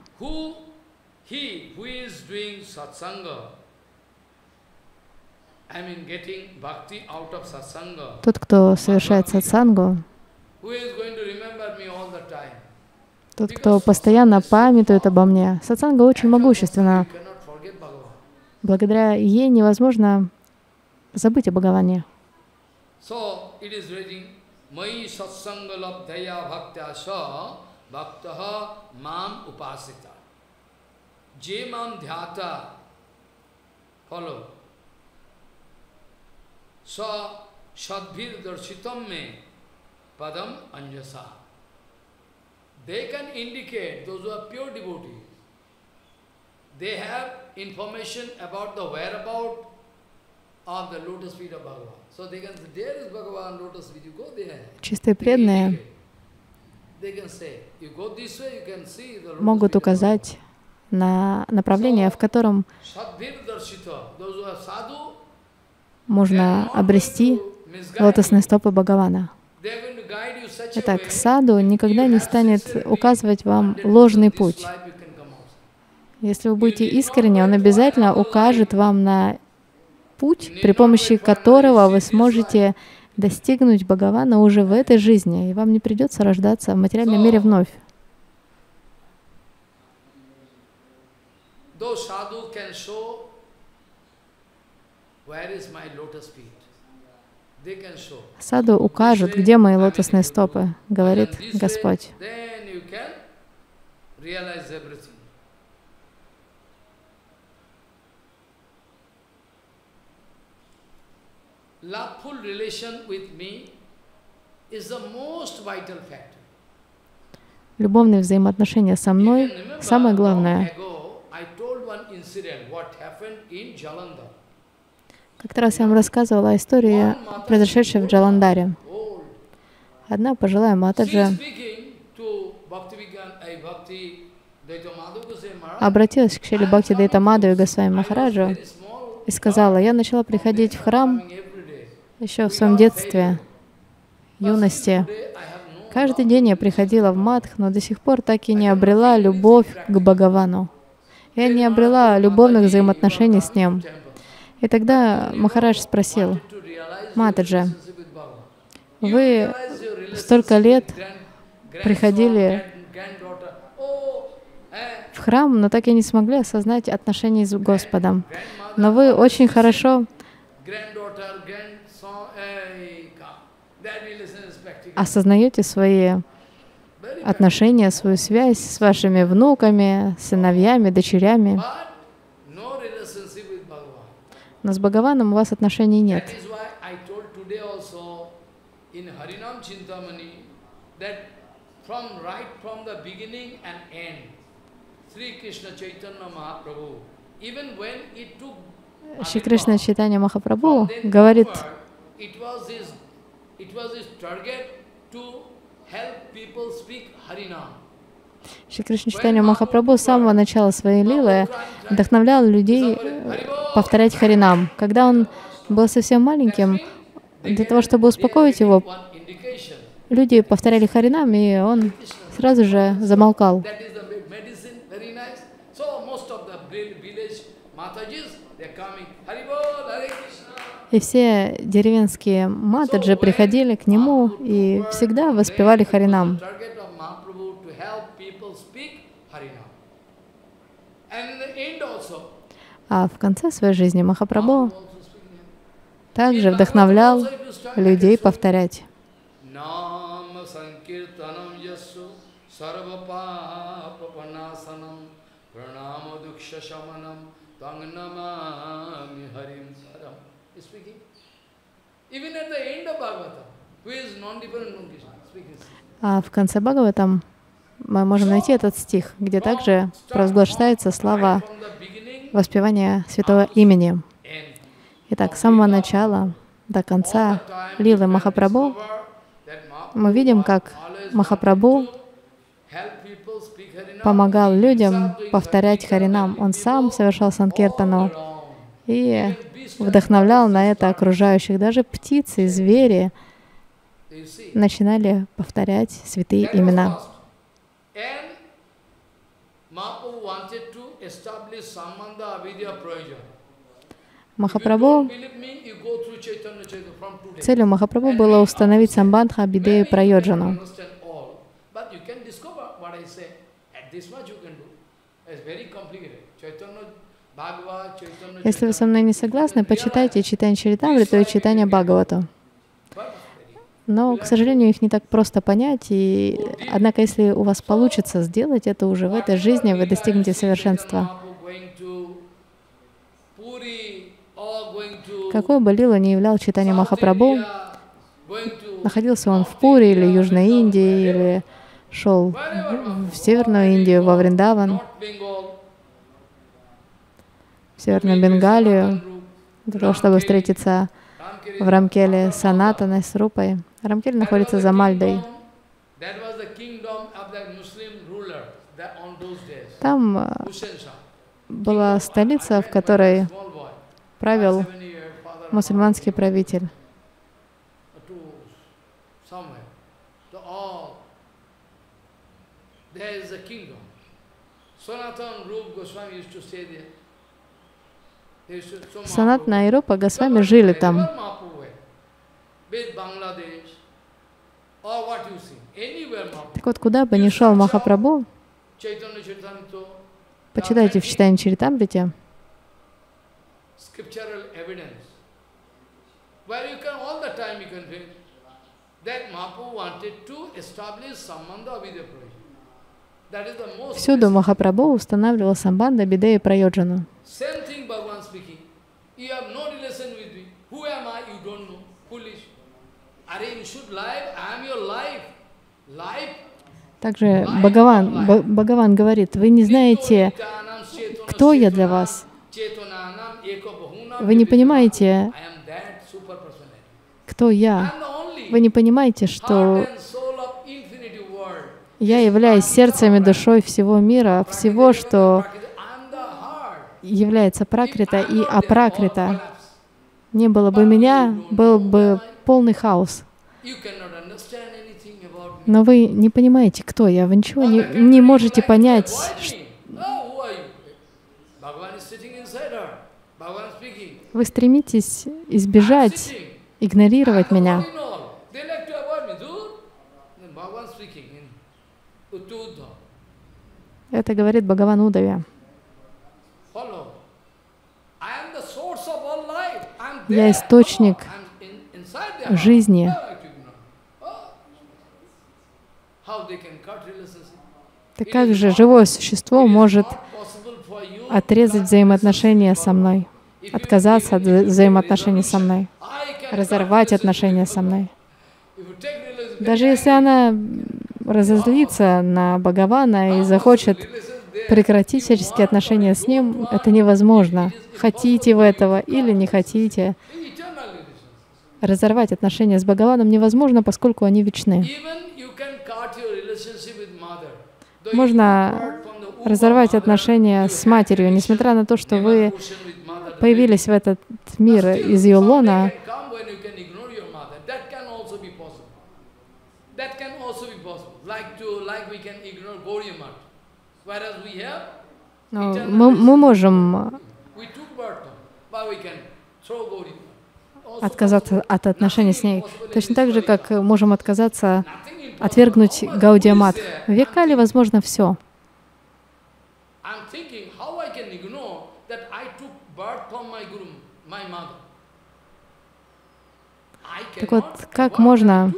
[SPEAKER 2] Тот, кто совершает сатсангу, тот, кто постоянно памятует обо мне. Сатсанга очень могущественна. Благодаря ей невозможно забыть о Бхагаване.
[SPEAKER 1] it is reading, Mai satsanga labdhaya bhaktya sa bhaktaha mam upasita. Je mam dhyata, follow. Sa sadbhir darshitam me padam anjasa. They can indicate, those who are pure devotees, they have information about the whereabout of the lotus feet of Bhagavan. So they can say, there is Bhagavan, lotus feet, you go there.
[SPEAKER 2] Чистые преданные
[SPEAKER 1] They can say, you go this way, you can see the lotus
[SPEAKER 2] могут
[SPEAKER 1] feet of Bhagavan.
[SPEAKER 2] указать на направление, в котором
[SPEAKER 1] Sadbhir darshita, those who are sadhu,
[SPEAKER 2] можно обрести лотосные стопы Бхагавана.
[SPEAKER 1] they are going to guide you such a
[SPEAKER 2] Итак,
[SPEAKER 1] way,
[SPEAKER 2] саду никогда не станет указывать вам ложный путь.
[SPEAKER 1] this life you can come out.
[SPEAKER 2] Если вы будете искренне, он обязательно укажет вам на путь, при помощи которого вы сможете достигнуть Бхагавана уже в этой жизни, и вам не придется рождаться в материальном мире вновь.
[SPEAKER 1] Though sadhu can show where is my lotus feet, they can show.
[SPEAKER 2] Саду укажут, где мои лотосные стопы, говорит Господь.
[SPEAKER 1] Then you can realize everything. Loveful relation with me is the most vital factor.
[SPEAKER 2] Любовные взаимоотношения со мной — самое главное. Как-то раз я вам рассказывала о истории, произошедшей в Джаландаре. Одна пожилая матаджи обратилась к Шриле Бхактидайта Мадхаве Госвами Махараджу и сказала: я начала приходить в храм еще в своем детстве, юности. Каждый день я приходила в Мадх, но до сих пор так и не обрела любовь к Бхагавану. Я не обрела любовных взаимоотношений с Ним. И тогда Махарадж спросил: матаджи, вы столько лет приходили в храм, но так и не смогли осознать отношения с Господом. Но вы очень хорошо осознаете свои отношения, свою связь с вашими внуками, сыновьями, дочерями. Но с Бхагаваном у вас отношений нет. Шри Кришна Чайтанья Махапрабху говорит, Шри Кришна Чайтанья Махапрабху с самого начала своей лилы вдохновлял людей повторять Харинам. Когда он был совсем маленьким, для того, чтобы успокоить его, люди повторяли Харинам, и он сразу же замолкал. И все деревенские матаджи приходили к нему и всегда воспевали Харинам. А в конце своей жизни Махапрабху также вдохновлял людей повторять. А в конце Бхагаватам мы можем найти этот стих, где также провозглашается слава воспевания святого имени. Итак, с самого начала до конца лилы Махапрабху мы видим, как Махапрабху помогал людям повторять Харинам. Он сам совершал санкиртану и вдохновлял на это окружающих. Даже птицы, звери начинали повторять святые имена. Махапрабху, целью Махапрабху было установить самбандха, абидею, прайоджану. Если вы со мной не согласны, почитайте Чайтанья Чаритамриту и Чайтанья Бхагавату. Но, к сожалению, их не так просто понять. И, однако, если у вас получится сделать это уже в этой жизни, вы достигнете совершенства. Какой бы лила ни являл Чайтанья Махапрабху, находился он в Пури или Южной Индии, или шел в Северную Индию, во Вриндаван, в Северную Бенгалию, для того, чтобы встретиться в Рамкеле с Санатаной, с Рупой. Рамкель находится за Мальдой. Там была столица, в которой правил мусульманский правитель. Санатана и Рупа Госвами жили там. Так вот, куда бы ни шел Махапрабху, почитайте в Чайтанья Чаритамрите, всюду Махапрабху устанавливал самбандха Бидея Прайоджану. Также Бхагаван, Бхагаван говорит, вы не знаете, кто я для вас. Вы не понимаете, кто я. Вы не понимаете, что я являюсь сердцем и душой всего мира, всего, что является пракрита и апракрита. Не было бы меня, был бы полный хаос. Но вы не понимаете, кто я, вы ничего не, не можете понять. Вы стремитесь избежать, игнорировать меня. Это говорит Бхагаван Уддаве. Я источник жизни. Так как же живое существо может отрезать взаимоотношения со мной, отказаться от взаимоотношений со мной, разорвать отношения со мной? Даже если она разозлится на Бхагавана и захочет прекратить всяческие отношения с ним, это невозможно. Хотите вы этого или не хотите. Разорвать отношения с Бхагаваном невозможно, поскольку они вечны. Можно разорвать отношения с матерью, несмотря на то, что вы появились в этот мир из ее лона. Но мы, мы можем отказаться от отношений с ней, точно так же, как можем отказаться, отвергнуть Гаудия Матх. Века ли возможно все? Так вот, как можно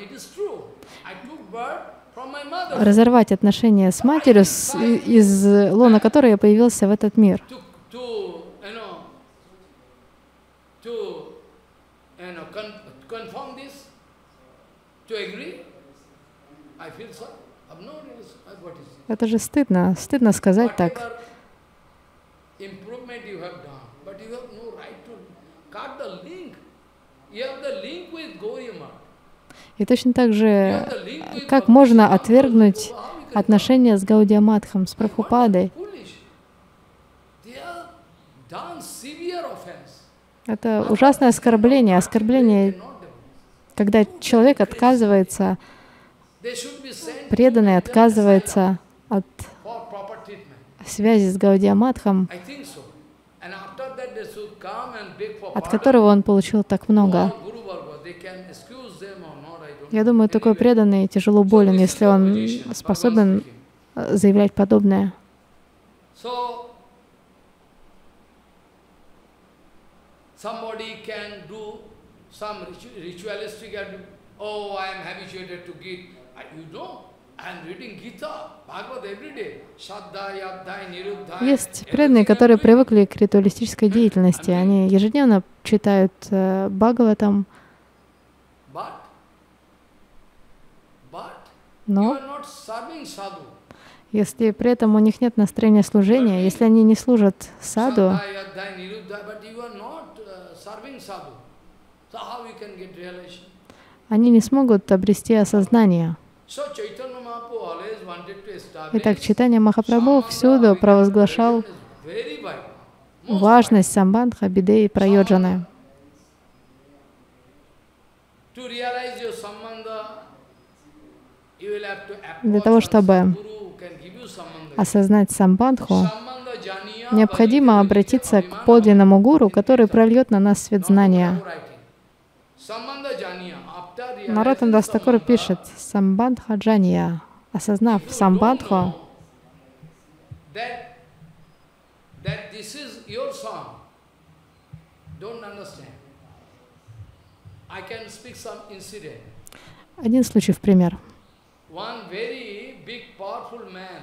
[SPEAKER 2] разорвать отношения с матерью, с, из лона которой я появился в этот мир? Это же стыдно, стыдно сказать так. И точно так же, как можно отвергнуть отношения с Гаудия Матхом, с Прабхупадой? Это ужасное оскорбление, оскорбление, когда человек отказывается, преданный отказывается от связи с Гаудия Матхом, от которого он получил так много. Я думаю, такой преданный тяжело болен, если он способен заявлять подобное.
[SPEAKER 1] Oh, I am habituated to Gita. You know, I am reading Gita, Bhagavad every day. Shaddha, Yadha, Niruddha.
[SPEAKER 2] Есть преданные, которые привыкли к ритуалистической деятельности. Они ежедневно читают э, Бхагаватам, но если при этом у них нет настроения служения, если они не служат саду, они не смогут обрести осознание. Итак, Чайтанья Махапрабху всюду провозглашал важность самбандха, бидеи и прайоджаны. Для того, чтобы осознать самбандху, необходимо обратиться к подлинному гуру, который прольет на нас свет знания. Нароттам Дас Такур пишет «Самбандха джания». Осознав самбандху, один случай в пример.
[SPEAKER 1] One very big, powerful man.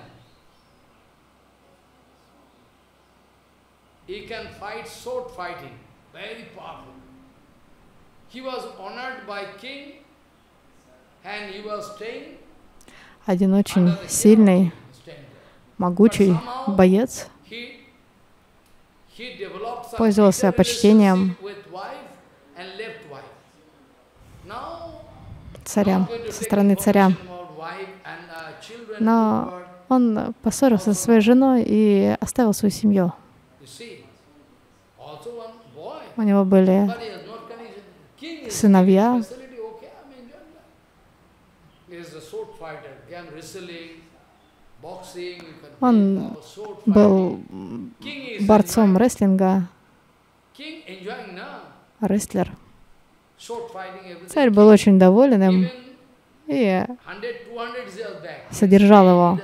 [SPEAKER 1] He can fight sword fighting, very powerful. He was honored by king, and he was staying.
[SPEAKER 2] Один очень сильный, могучий боец пользовался почтением царя, со стороны царя. Но он поссорился со своей женой и оставил свою семью. У него были сыновья. Он был борцом рестлинга, рестлер. Царь был очень доволен им и содержал его.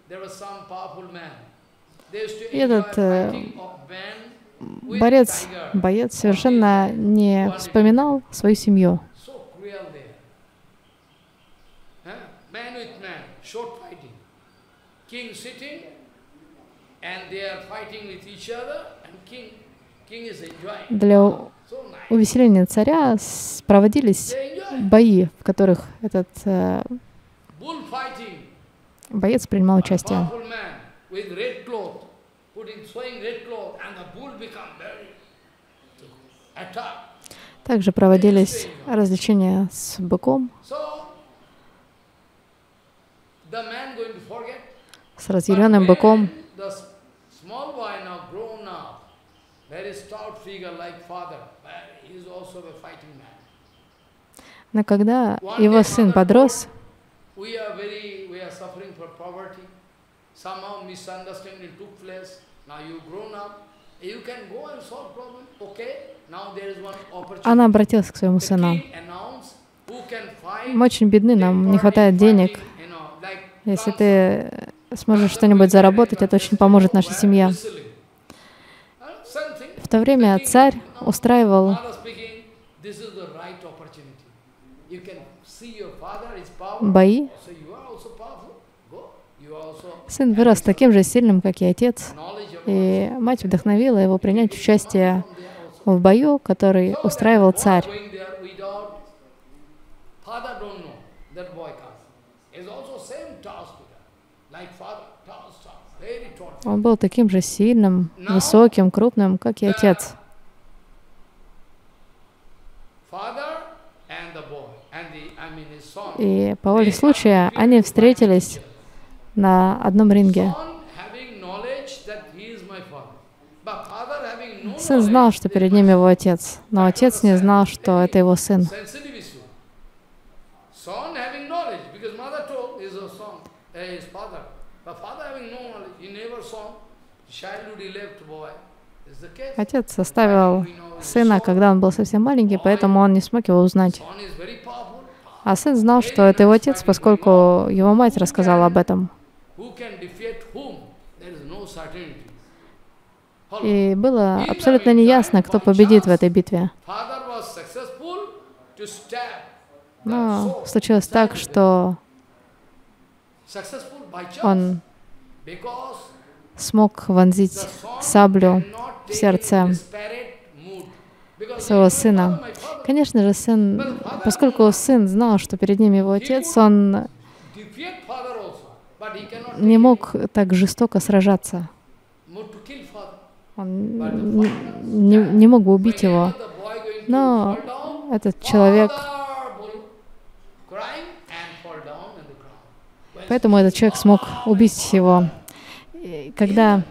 [SPEAKER 2] И этот э, борец, боец совершенно не вспоминал свою семью. Для увеселения царя проводились бои, в которых этот э, боец принимал участие. Также проводились развлечения с быком, с разъяренным быком. Но когда его сын подрос, она обратилась к своему сыну. Мы очень бедны, нам не хватает денег. Если ты сможешь что-нибудь заработать, это очень поможет нашей семье. В то время царь устраивал бои. Сын вырос таким же сильным, как и отец, и мать вдохновила его принять участие в бою, который устраивал царь. Он был таким же сильным, высоким, крупным, как и отец. И по воле случая они встретились на одном ринге. Сын знал, что перед ним его отец, но отец не знал, что это его сын. Отец оставил сына, когда он был совсем маленький, поэтому он не смог его узнать. А сын знал, что это его отец, поскольку его мать рассказала об этом. И было абсолютно неясно, кто победит в этой битве. Но случилось так, что он смог вонзить саблю в сердце своего сына. Конечно же, сын, поскольку сын знал, что перед ним его отец, он не мог так жестоко сражаться. Он не, не мог бы убить его. Но этот человек... Поэтому этот человек смог убить его. И когда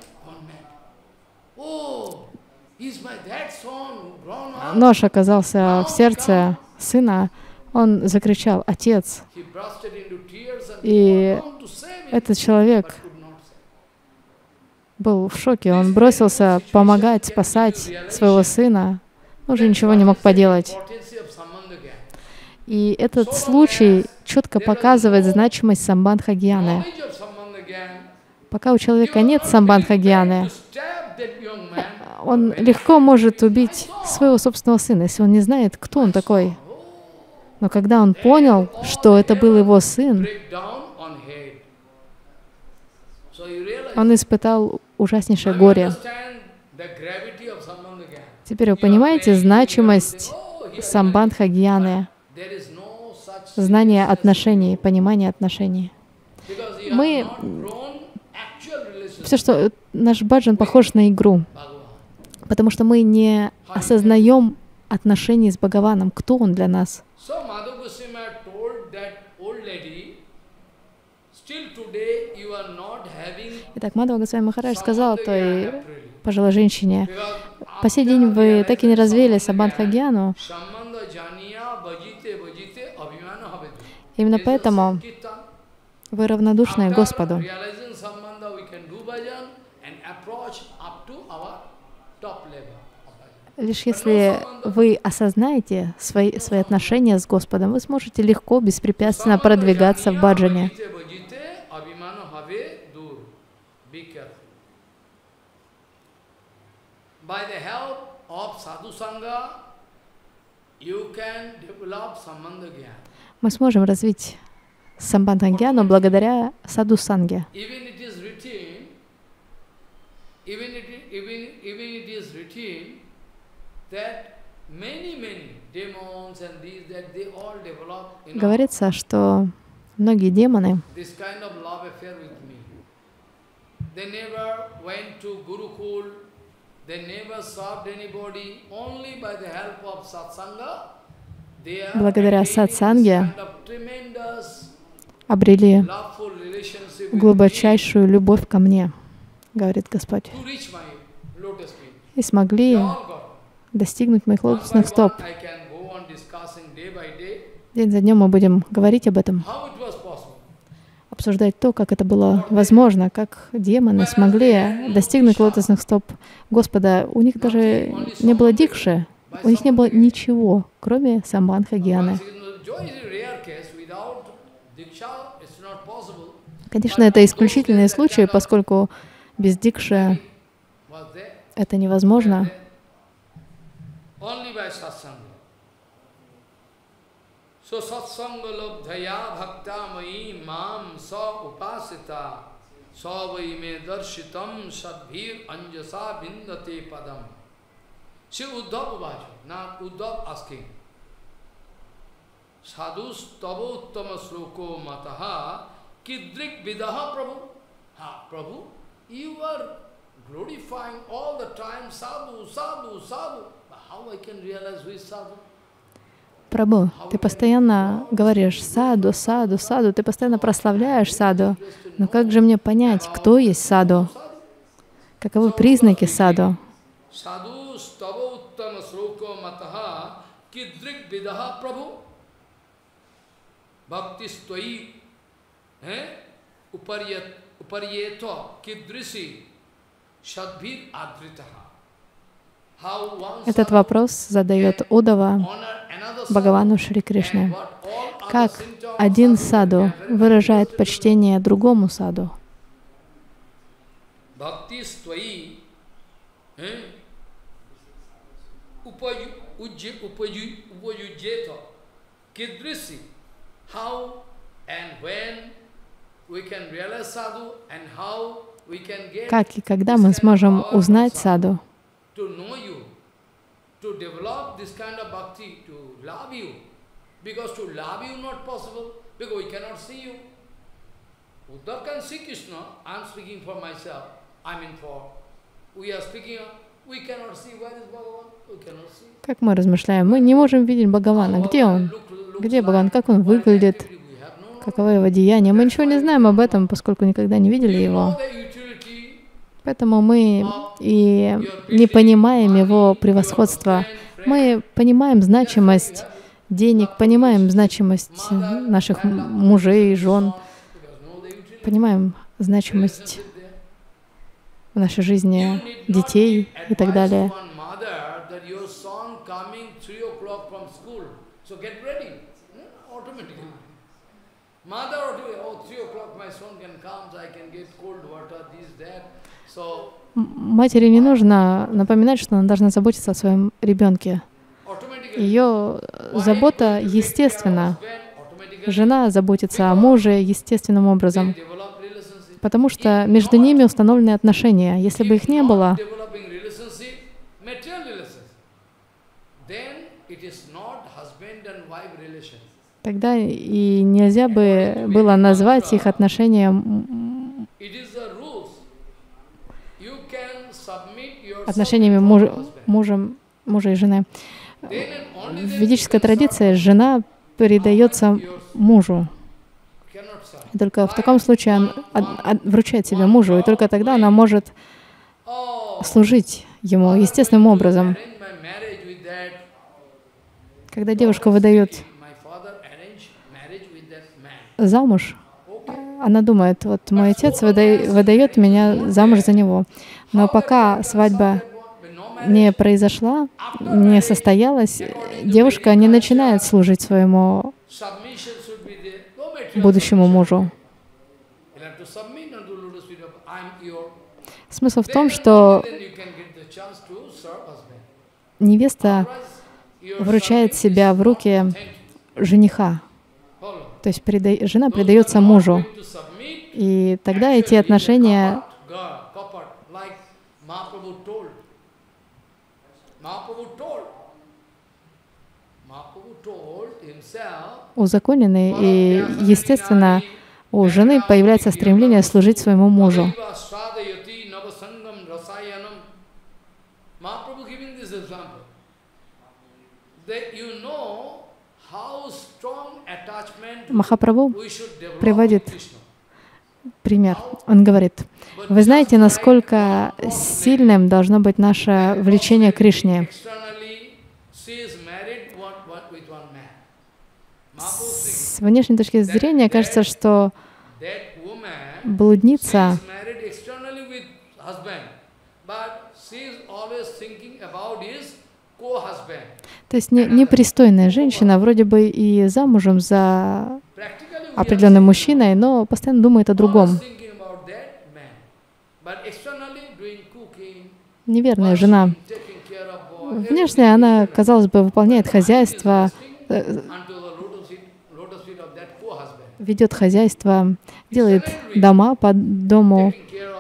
[SPEAKER 2] нож оказался в сердце сына, он закричал: «Отец!» И этот человек был в шоке. Он бросился помогать, спасать своего сына, но уже ничего не мог поделать. И этот случай четко показывает значимость самбандха-гьяны. Пока у человека нет самбандха-гьяны, он легко может убить своего собственного сына, если он не знает, кто он такой. Но когда он понял, что это был его сын, он испытал ужаснейшее горе. Теперь вы понимаете значимость самбандха-гьяны, знание отношений, понимание отношений. Мы... Все, что... Наш баджан похож на игру, потому что мы не осознаем отношений с Бхагаваном, кто он для нас. Итак, Мадхава Госвами Махарадж сказал той пожилой женщине: по сей день вы так и не развеяли самбандха-гьяну. Именно поэтому вы равнодушны к Господу. Лишь если вы осознаете свои, свои отношения с Господом, вы сможете легко, беспрепятственно продвигаться в баджане. Мы сможем развить самбандха-гьяну благодаря саду-санге. Говорится, что многие демоны благодаря сатсанге обрели глубочайшую любовь ко мне, говорит Господь, и смогли достигнуть моих лотосных стоп. День за днем мы будем говорить об этом, обсуждать то, как это было возможно, как демоны смогли достигнуть лотосных стоп Господа. У них даже не было дикши, у них не было ничего, кроме самбандха-гьяны. Конечно, это исключительные случаи, поскольку без дикши это невозможно. So satsanga labdhaya bhakta mai mam sa upasita savai me darshitam sadbhir anjasa vindate padam. See Uddhava Vaja. Now Uddhava asking, sadhus tavo uttama sloko mataha kidrik vidaha Prabhu. Ha, Prabhu, you are glorifying all the time sadhu, sadhu, sadhu. But how I can realize who is sadhu? Прабху, ты постоянно говоришь «саду, саду, саду», ты постоянно прославляешь саду. Но как же мне понять, кто есть саду? Каковы признаки саду? Этот вопрос задает Удава Бхагавану Шри Кришне. Как один саду выражает почтение другому саду?
[SPEAKER 1] Kidrishi, how and when we can realize sadhu and how we can get
[SPEAKER 2] Как и когда
[SPEAKER 1] this
[SPEAKER 2] мы
[SPEAKER 1] kind of
[SPEAKER 2] сможем
[SPEAKER 1] power from
[SPEAKER 2] узнать
[SPEAKER 1] sadhu,
[SPEAKER 2] саду,
[SPEAKER 1] to know you, to develop this kind of bhakti, to love you. Because to love you not possible, because we cannot see you. Uddhava can see Krishna, I am speaking for myself, I mean for, we are speaking, we cannot see where is Bhagavan, we cannot see.
[SPEAKER 2] как мы размышляем, мы не можем видеть Бхагавана. Где он? Где Бхагаван? Как он выглядит? Каково его деяние? Мы ничего не знаем об этом, поскольку никогда не видели его. Поэтому мы и не понимаем его превосходства. Мы понимаем значимость денег, понимаем значимость наших мужей, жен, понимаем значимость в нашей жизни детей и так далее. Матери не нужно напоминать, что она должна заботиться о своем ребенке. Ее забота естественна. Жена заботится о муже естественным образом, потому что между ними установлены отношения. Если бы их не было, тогда и нельзя бы было назвать их отношения отношениями муж, мужем, мужа и жены. В ведической традиции жена передается мужу. И только в таком случае он от, от, вручает себя мужу, и только тогда она может служить ему естественным образом. Когда девушка выдает замуж, она думает, вот мой отец выдает, выдает меня замуж за него. Но пока свадьба не произошла, не состоялась, девушка не начинает служить своему будущему мужу. Смысл в том, что невеста вручает себя в руки жениха, то есть преда... жена предается мужу, и тогда эти отношения узаконены, и, естественно, у жены появляется стремление служить своему мужу. Махапрабху приводит пример. Он говорит, вы знаете, насколько сильным должно быть наше влечение к Кришне. С внешней точки зрения кажется, что блудница то есть не, непристойная женщина, вроде бы и замужем за определенным мужчиной, но постоянно думает о другом. Неверная жена. Внешне она, казалось бы, выполняет хозяйство, ведет хозяйство, делает дома по дому,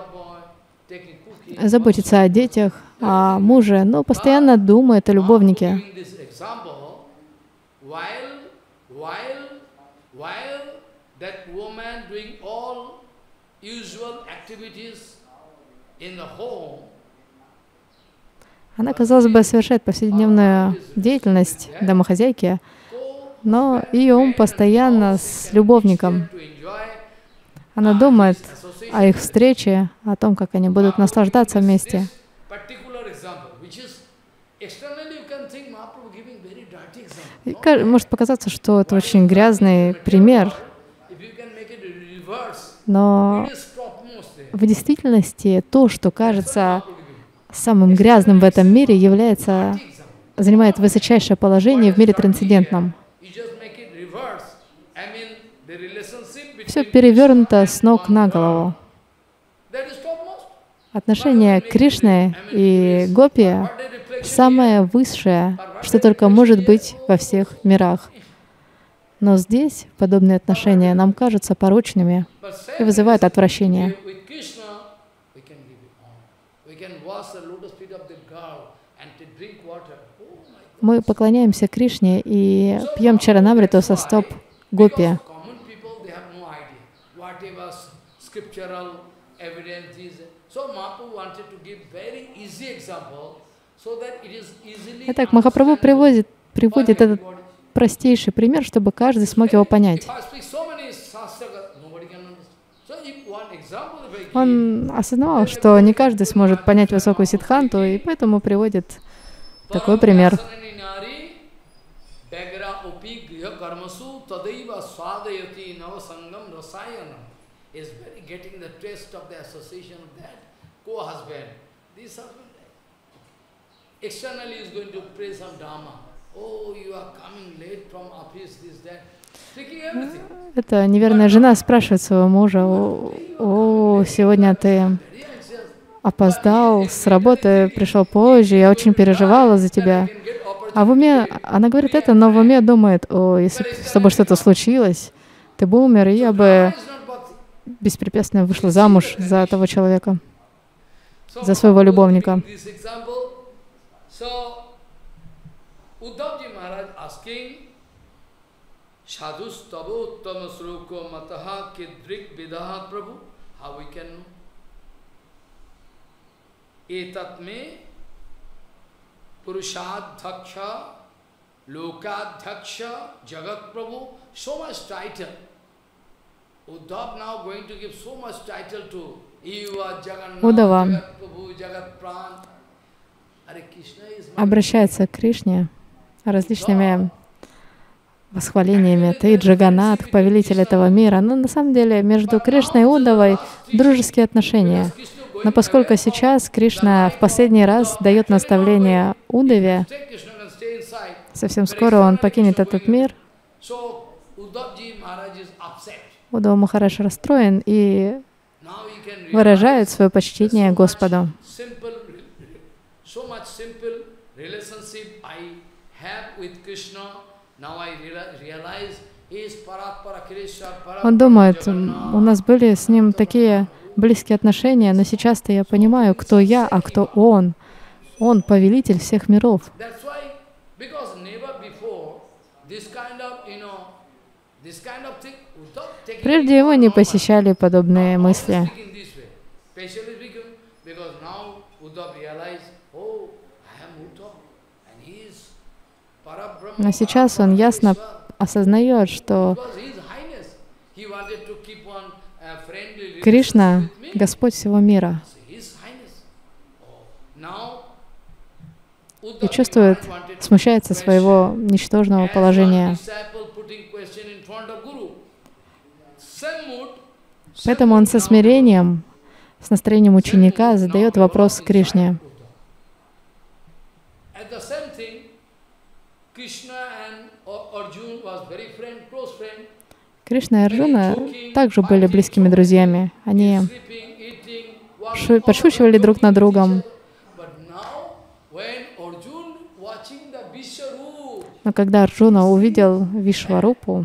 [SPEAKER 2] заботится о детях, о муже, но постоянно думает о любовнике. Она, казалось бы, совершает повседневную деятельность домохозяйки, но ее ум постоянно с любовником. Она думает о их встрече, о том, как они будут наслаждаться вместе. И может показаться, что это очень грязный пример, но в действительности то, что кажется самым грязным в этом мире, является, занимает высочайшее положение в мире трансцендентном. Все перевернуто с ног на голову. Отношение Кришны и Гопи самое высшее, что только может быть во всех мирах. Но здесь подобные отношения нам кажутся порочными и вызывают отвращение. Мы поклоняемся Кришне и пьем чаранамриту со стоп гопи. Итак, Махапрабху приводит, приводит этот простейший пример, чтобы каждый смог его понять. Он осознавал, что не каждый сможет понять высокую сиддханту, и поэтому приводит такой пример. Это неверная жена спрашивает своего мужа: «О, о, сегодня ты опоздал с работы, пришел позже, я очень переживала за тебя». А в уме, она говорит это, но в уме думает: «О, если бы с тобой что-то случилось, ты бы умер, и я бы беспрепятственно вышла замуж за того человека, за своего любовника». Sadhus tabo uttama sruko mataha kidrik vidaha prabhu. How we can know? Etat me purushadhaksha, lokadhaksha, jagat prabhu. So much title. Uddhav now going to give so much title to Iva, Jagannath, Jagat Prabhu, Jagat Pran. Обращается к Кришне различными восхвалениями. Ты Джаганнатх, повелитель этого мира. Но на самом деле между Кришной и Уддавой дружеские отношения. Но поскольку сейчас Кришна в последний раз дает наставление Уддаве, совсем скоро он покинет этот мир, Уддава Махарадж расстроен и выражает свое почтение Господу. Он думает, у нас были с ним такие близкие отношения, но сейчас-то я понимаю, кто я, а кто он. Он повелитель всех миров. Прежде его не посещали подобные мысли. Но сейчас он ясно осознает, что Кришна — Господь всего мира. И чувствует, смущается своего ничтожного положения. Поэтому он со смирением, с настроением ученика задает вопрос Кришне. Кришна и Арджуна также были близкими друзьями. Они подшучивали друг над другом. Но когда Арджуна увидел Вишварупу,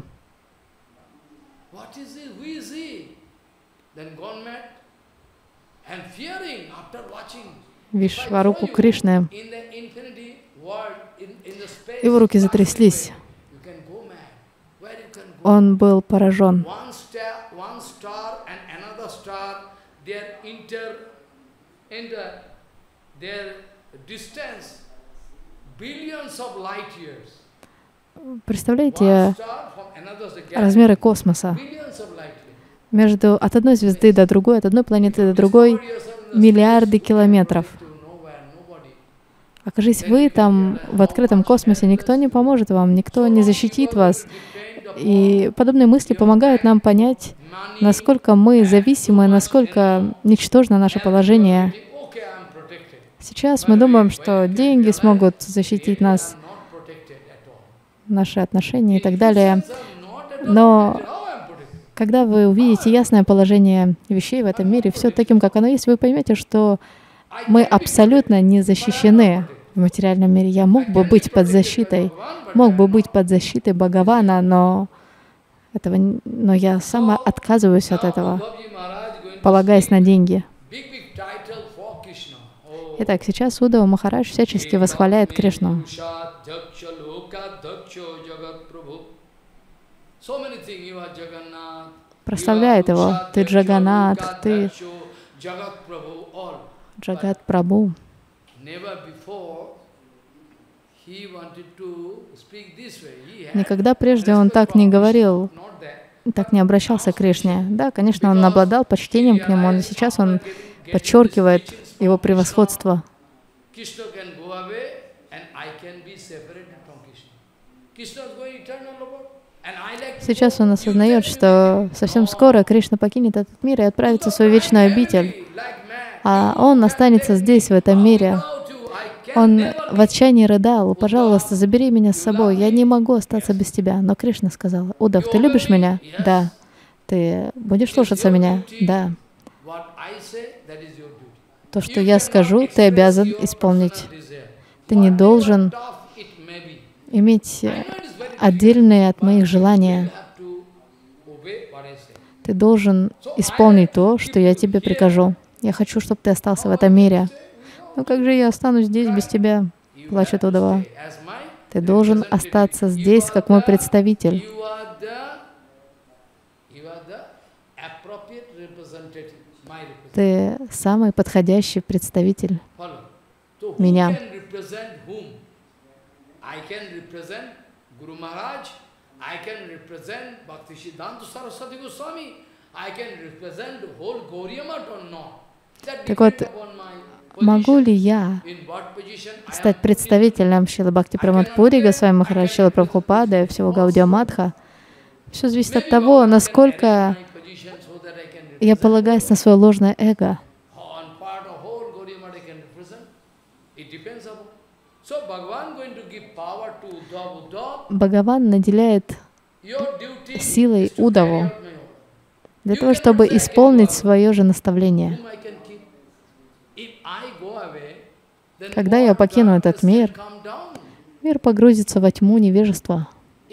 [SPEAKER 2] Вишварупу Кришны, его руки затряслись. Он был поражен. Представляете размеры космоса? Между от одной звезды до другой, от одной планеты до другой миллиарды километров. Окажись вы там в открытом космосе, никто не поможет вам, никто не защитит вас. И подобные мысли помогают нам понять, насколько мы зависимы, насколько ничтожно наше положение. Сейчас мы думаем, что деньги смогут защитить нас, наши отношения и так далее. Но когда вы увидите ясное положение вещей в этом мире, все таким, как оно есть, вы поймете, что мы абсолютно не защищены в материальном мире. Я мог бы быть под защитой, мог бы быть под защитой Бхагавана, но этого, но я сама отказываюсь от этого, полагаясь на деньги. Итак, сейчас Уддхава Махарадж всячески восхваляет Кришну. Прославляет его. Ты Джаганнат, ты Джагат Прабху. Никогда прежде он так не говорил, так не обращался к Кришне. Да, конечно, он обладал почтением к нему, но сейчас он подчеркивает его превосходство. Сейчас он осознает, что совсем скоро Кришна покинет этот мир и отправится в свою вечную обитель, а он останется здесь, в этом мире. Он в отчаянии рыдал: «Пожалуйста, забери меня с собой, я не могу остаться без тебя». Но Кришна сказал: «Уддхав, ты любишь меня? Да. Ты будешь слушаться меня? Да. То, что я скажу, ты обязан исполнить. Ты не должен иметь отдельные от моих желания. Ты должен исполнить то, что я тебе прикажу. Я хочу, чтобы ты остался в этом мире». «Ну как же я останусь здесь без тебя?» — плачет Уддхава. «Ты должен остаться здесь, как мой представитель. Ты самый подходящий представитель меня». Так вот, могу ли я стать представителем Шрилы Бхакти Прамод Пури Госвами Махарадж, Шрилы Прабхупады и всего Гаудия Матха? Все зависит от того, насколько я полагаюсь на свое ложное эго. Бхагаван наделяет силой Уддхаву для того, чтобы исполнить свое же наставление. Когда я покину этот мир, мир погрузится во тьму невежества.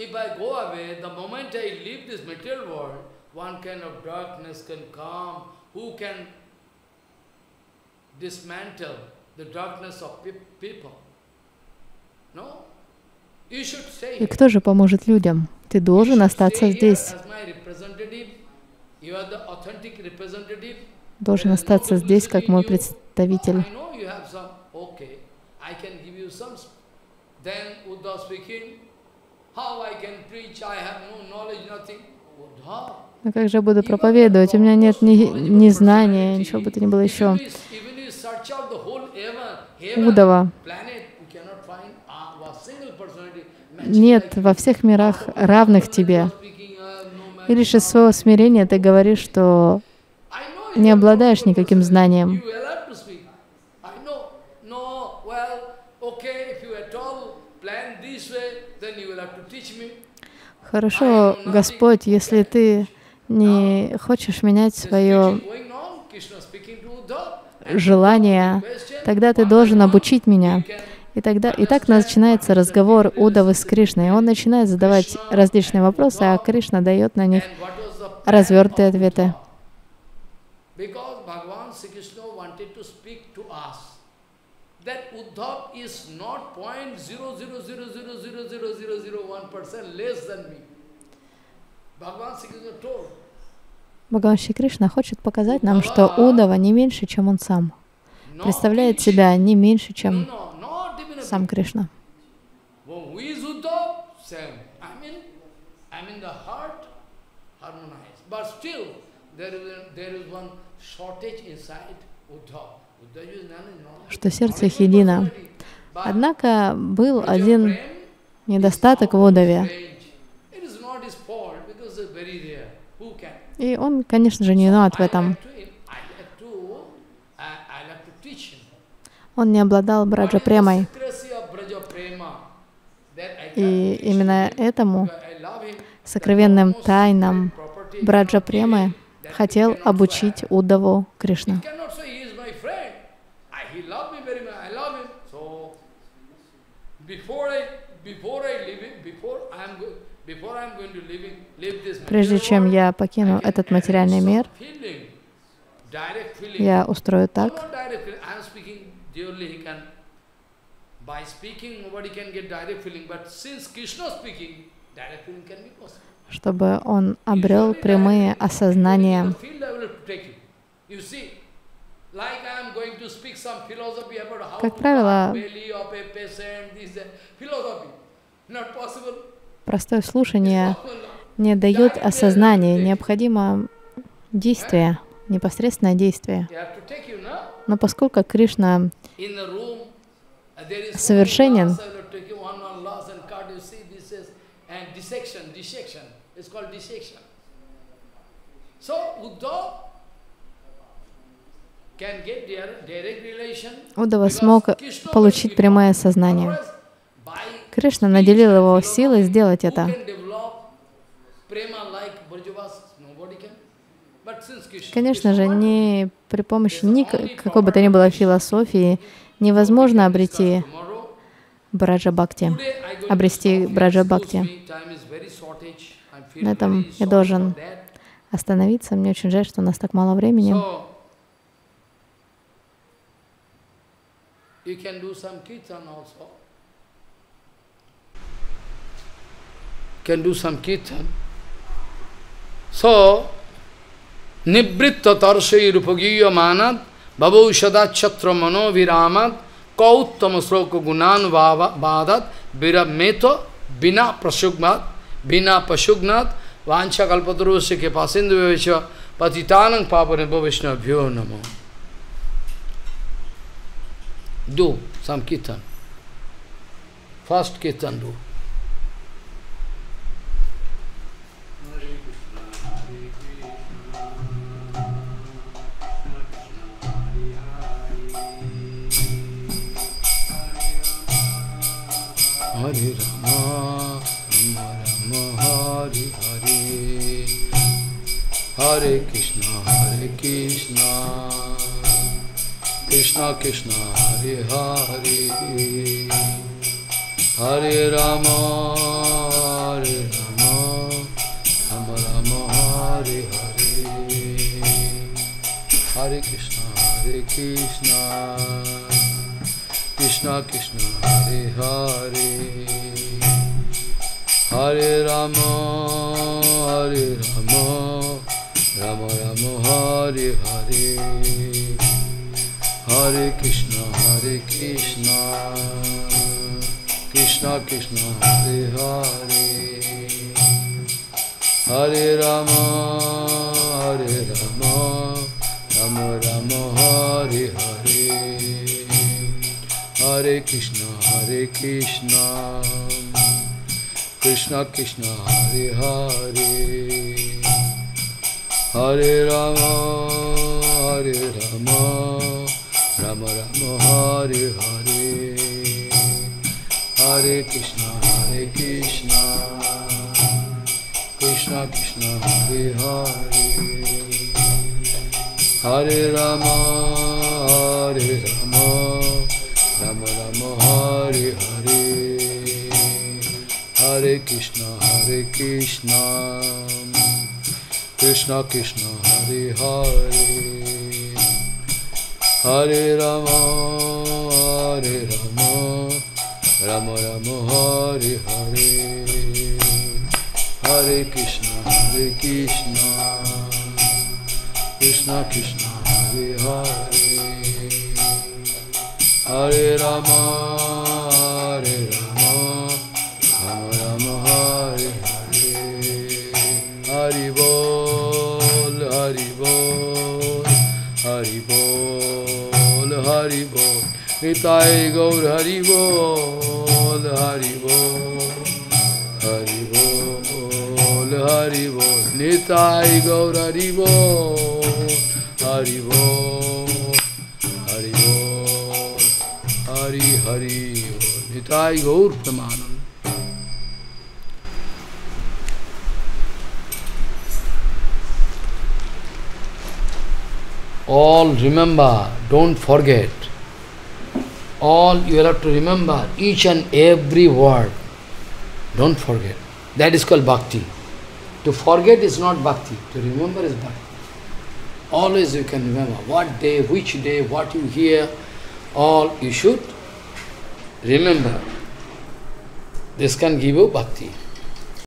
[SPEAKER 2] И кто же поможет людям? Ты должен остаться здесь. Должен остаться здесь, как мой представитель. Но как же я буду проповедовать? У меня нет ни, ни знания, ничего бы то ни было еще. Уддхава. Нет во всех мирах равных тебе. И лишь из своего смирения ты говоришь, что не обладаешь никаким знанием. Хорошо, Господь, если ты не хочешь менять свое желание, тогда ты должен обучить меня. И тогда и так начинается разговор Уддхавы с Кришной. Он начинает задавать различные вопросы, а Кришна дает на них развернутые ответы. Бхагаван Шри Кришна хочет показать нам, что Уддхава не меньше, чем он сам. Представляет себя не меньше, чем сам Кришна. Что сердце их едино. Однако был один недостаток в Уддхаве. И он, конечно же, не виноват в этом. Он не обладал браджа-премой. И именно этому сокровенным тайнам браджа-премы хотел обучить Уддхаву Кришна. Прежде чем я покину этот материальный мир, я устрою так, чтобы он обрел прямые осознания. Как правило, простое слушание не дает осознания, необходимо действие, непосредственное действие. Но поскольку Кришна совершенен, Уддава смог получить прямое сознание. Кришна наделил его силой сделать это. Конечно же, не при помощи ни какой бы то ни было философии невозможно обрети браджа-бхакти, обрести браджа-бхакти. На этом я должен остановиться. Мне очень жаль, что у нас так мало времени.
[SPEAKER 1] Can do some kirtan. So, nibritta tarsai rupagiya manat, babau shadat chatra mano viramat, kauttama sroka gunan vadat, virammeto, bina prasugmat, bina pasugnat, vancha kalpatarusya ke pasindu vecha, patitanang papanebha Vaishnavabhyo namo. Do some kirtan. First kirtan do. Hare Rama, Rama Rama, Hare Hare, Hare Krishna, Hare Krishna, Krishna Krishna, Hare Hare, Hare Rama, Hare Rama, Rama Rama, Hare Hare, Hare Krishna, Hare Krishna, Krishna Krishna, Hare Hare, Hare Rama, Hare Rama, Rama Rama, Hare Hare, Hare Krishna, Hare Krishna, Krishna Krishna, Hare Hare, Hare Rama, Hare Rama, Rama Rama, Hare Hare, Hare Krishna, Hare Krishna, Krishna Krishna, Hare Hare, Hare Rama, Hare Rama, Rama Rama, Hare Hare, Hare Krishna, Hare Krishna, Krishna Krishna, Hare Hare, Hare Rama, Hare Rama, Rama Rama, Hare Hare, Hare Krishna, Hare Krishna, Krishna Krishna, Hare Hare, Hare Rama, Hare Rama, Rama Rama, Hare Hare, Hare Krishna, Hare Krishna, Krishna Krishna, Hare Hare, Hare Rama, Hare Rama, Rama Rama, Hare Hare, Hari Bol, Hari Bol, Hari Bol, Hari Bol, Nitai Gaur Hari Bol, Hari Bol, Hari Bol, Hari Bol, Nitai Gaur Hari Bol, Hari Bol, Hari Bol, Hari Hari Bol, Nitai Gaur Pramanam. All remember, don't forget. All you have to remember, each and every word. Don't forget. That is called bhakti. To forget is not bhakti. To remember is bhakti. Always you can remember what day, which day, what you hear, all you should remember. This can give you bhakti.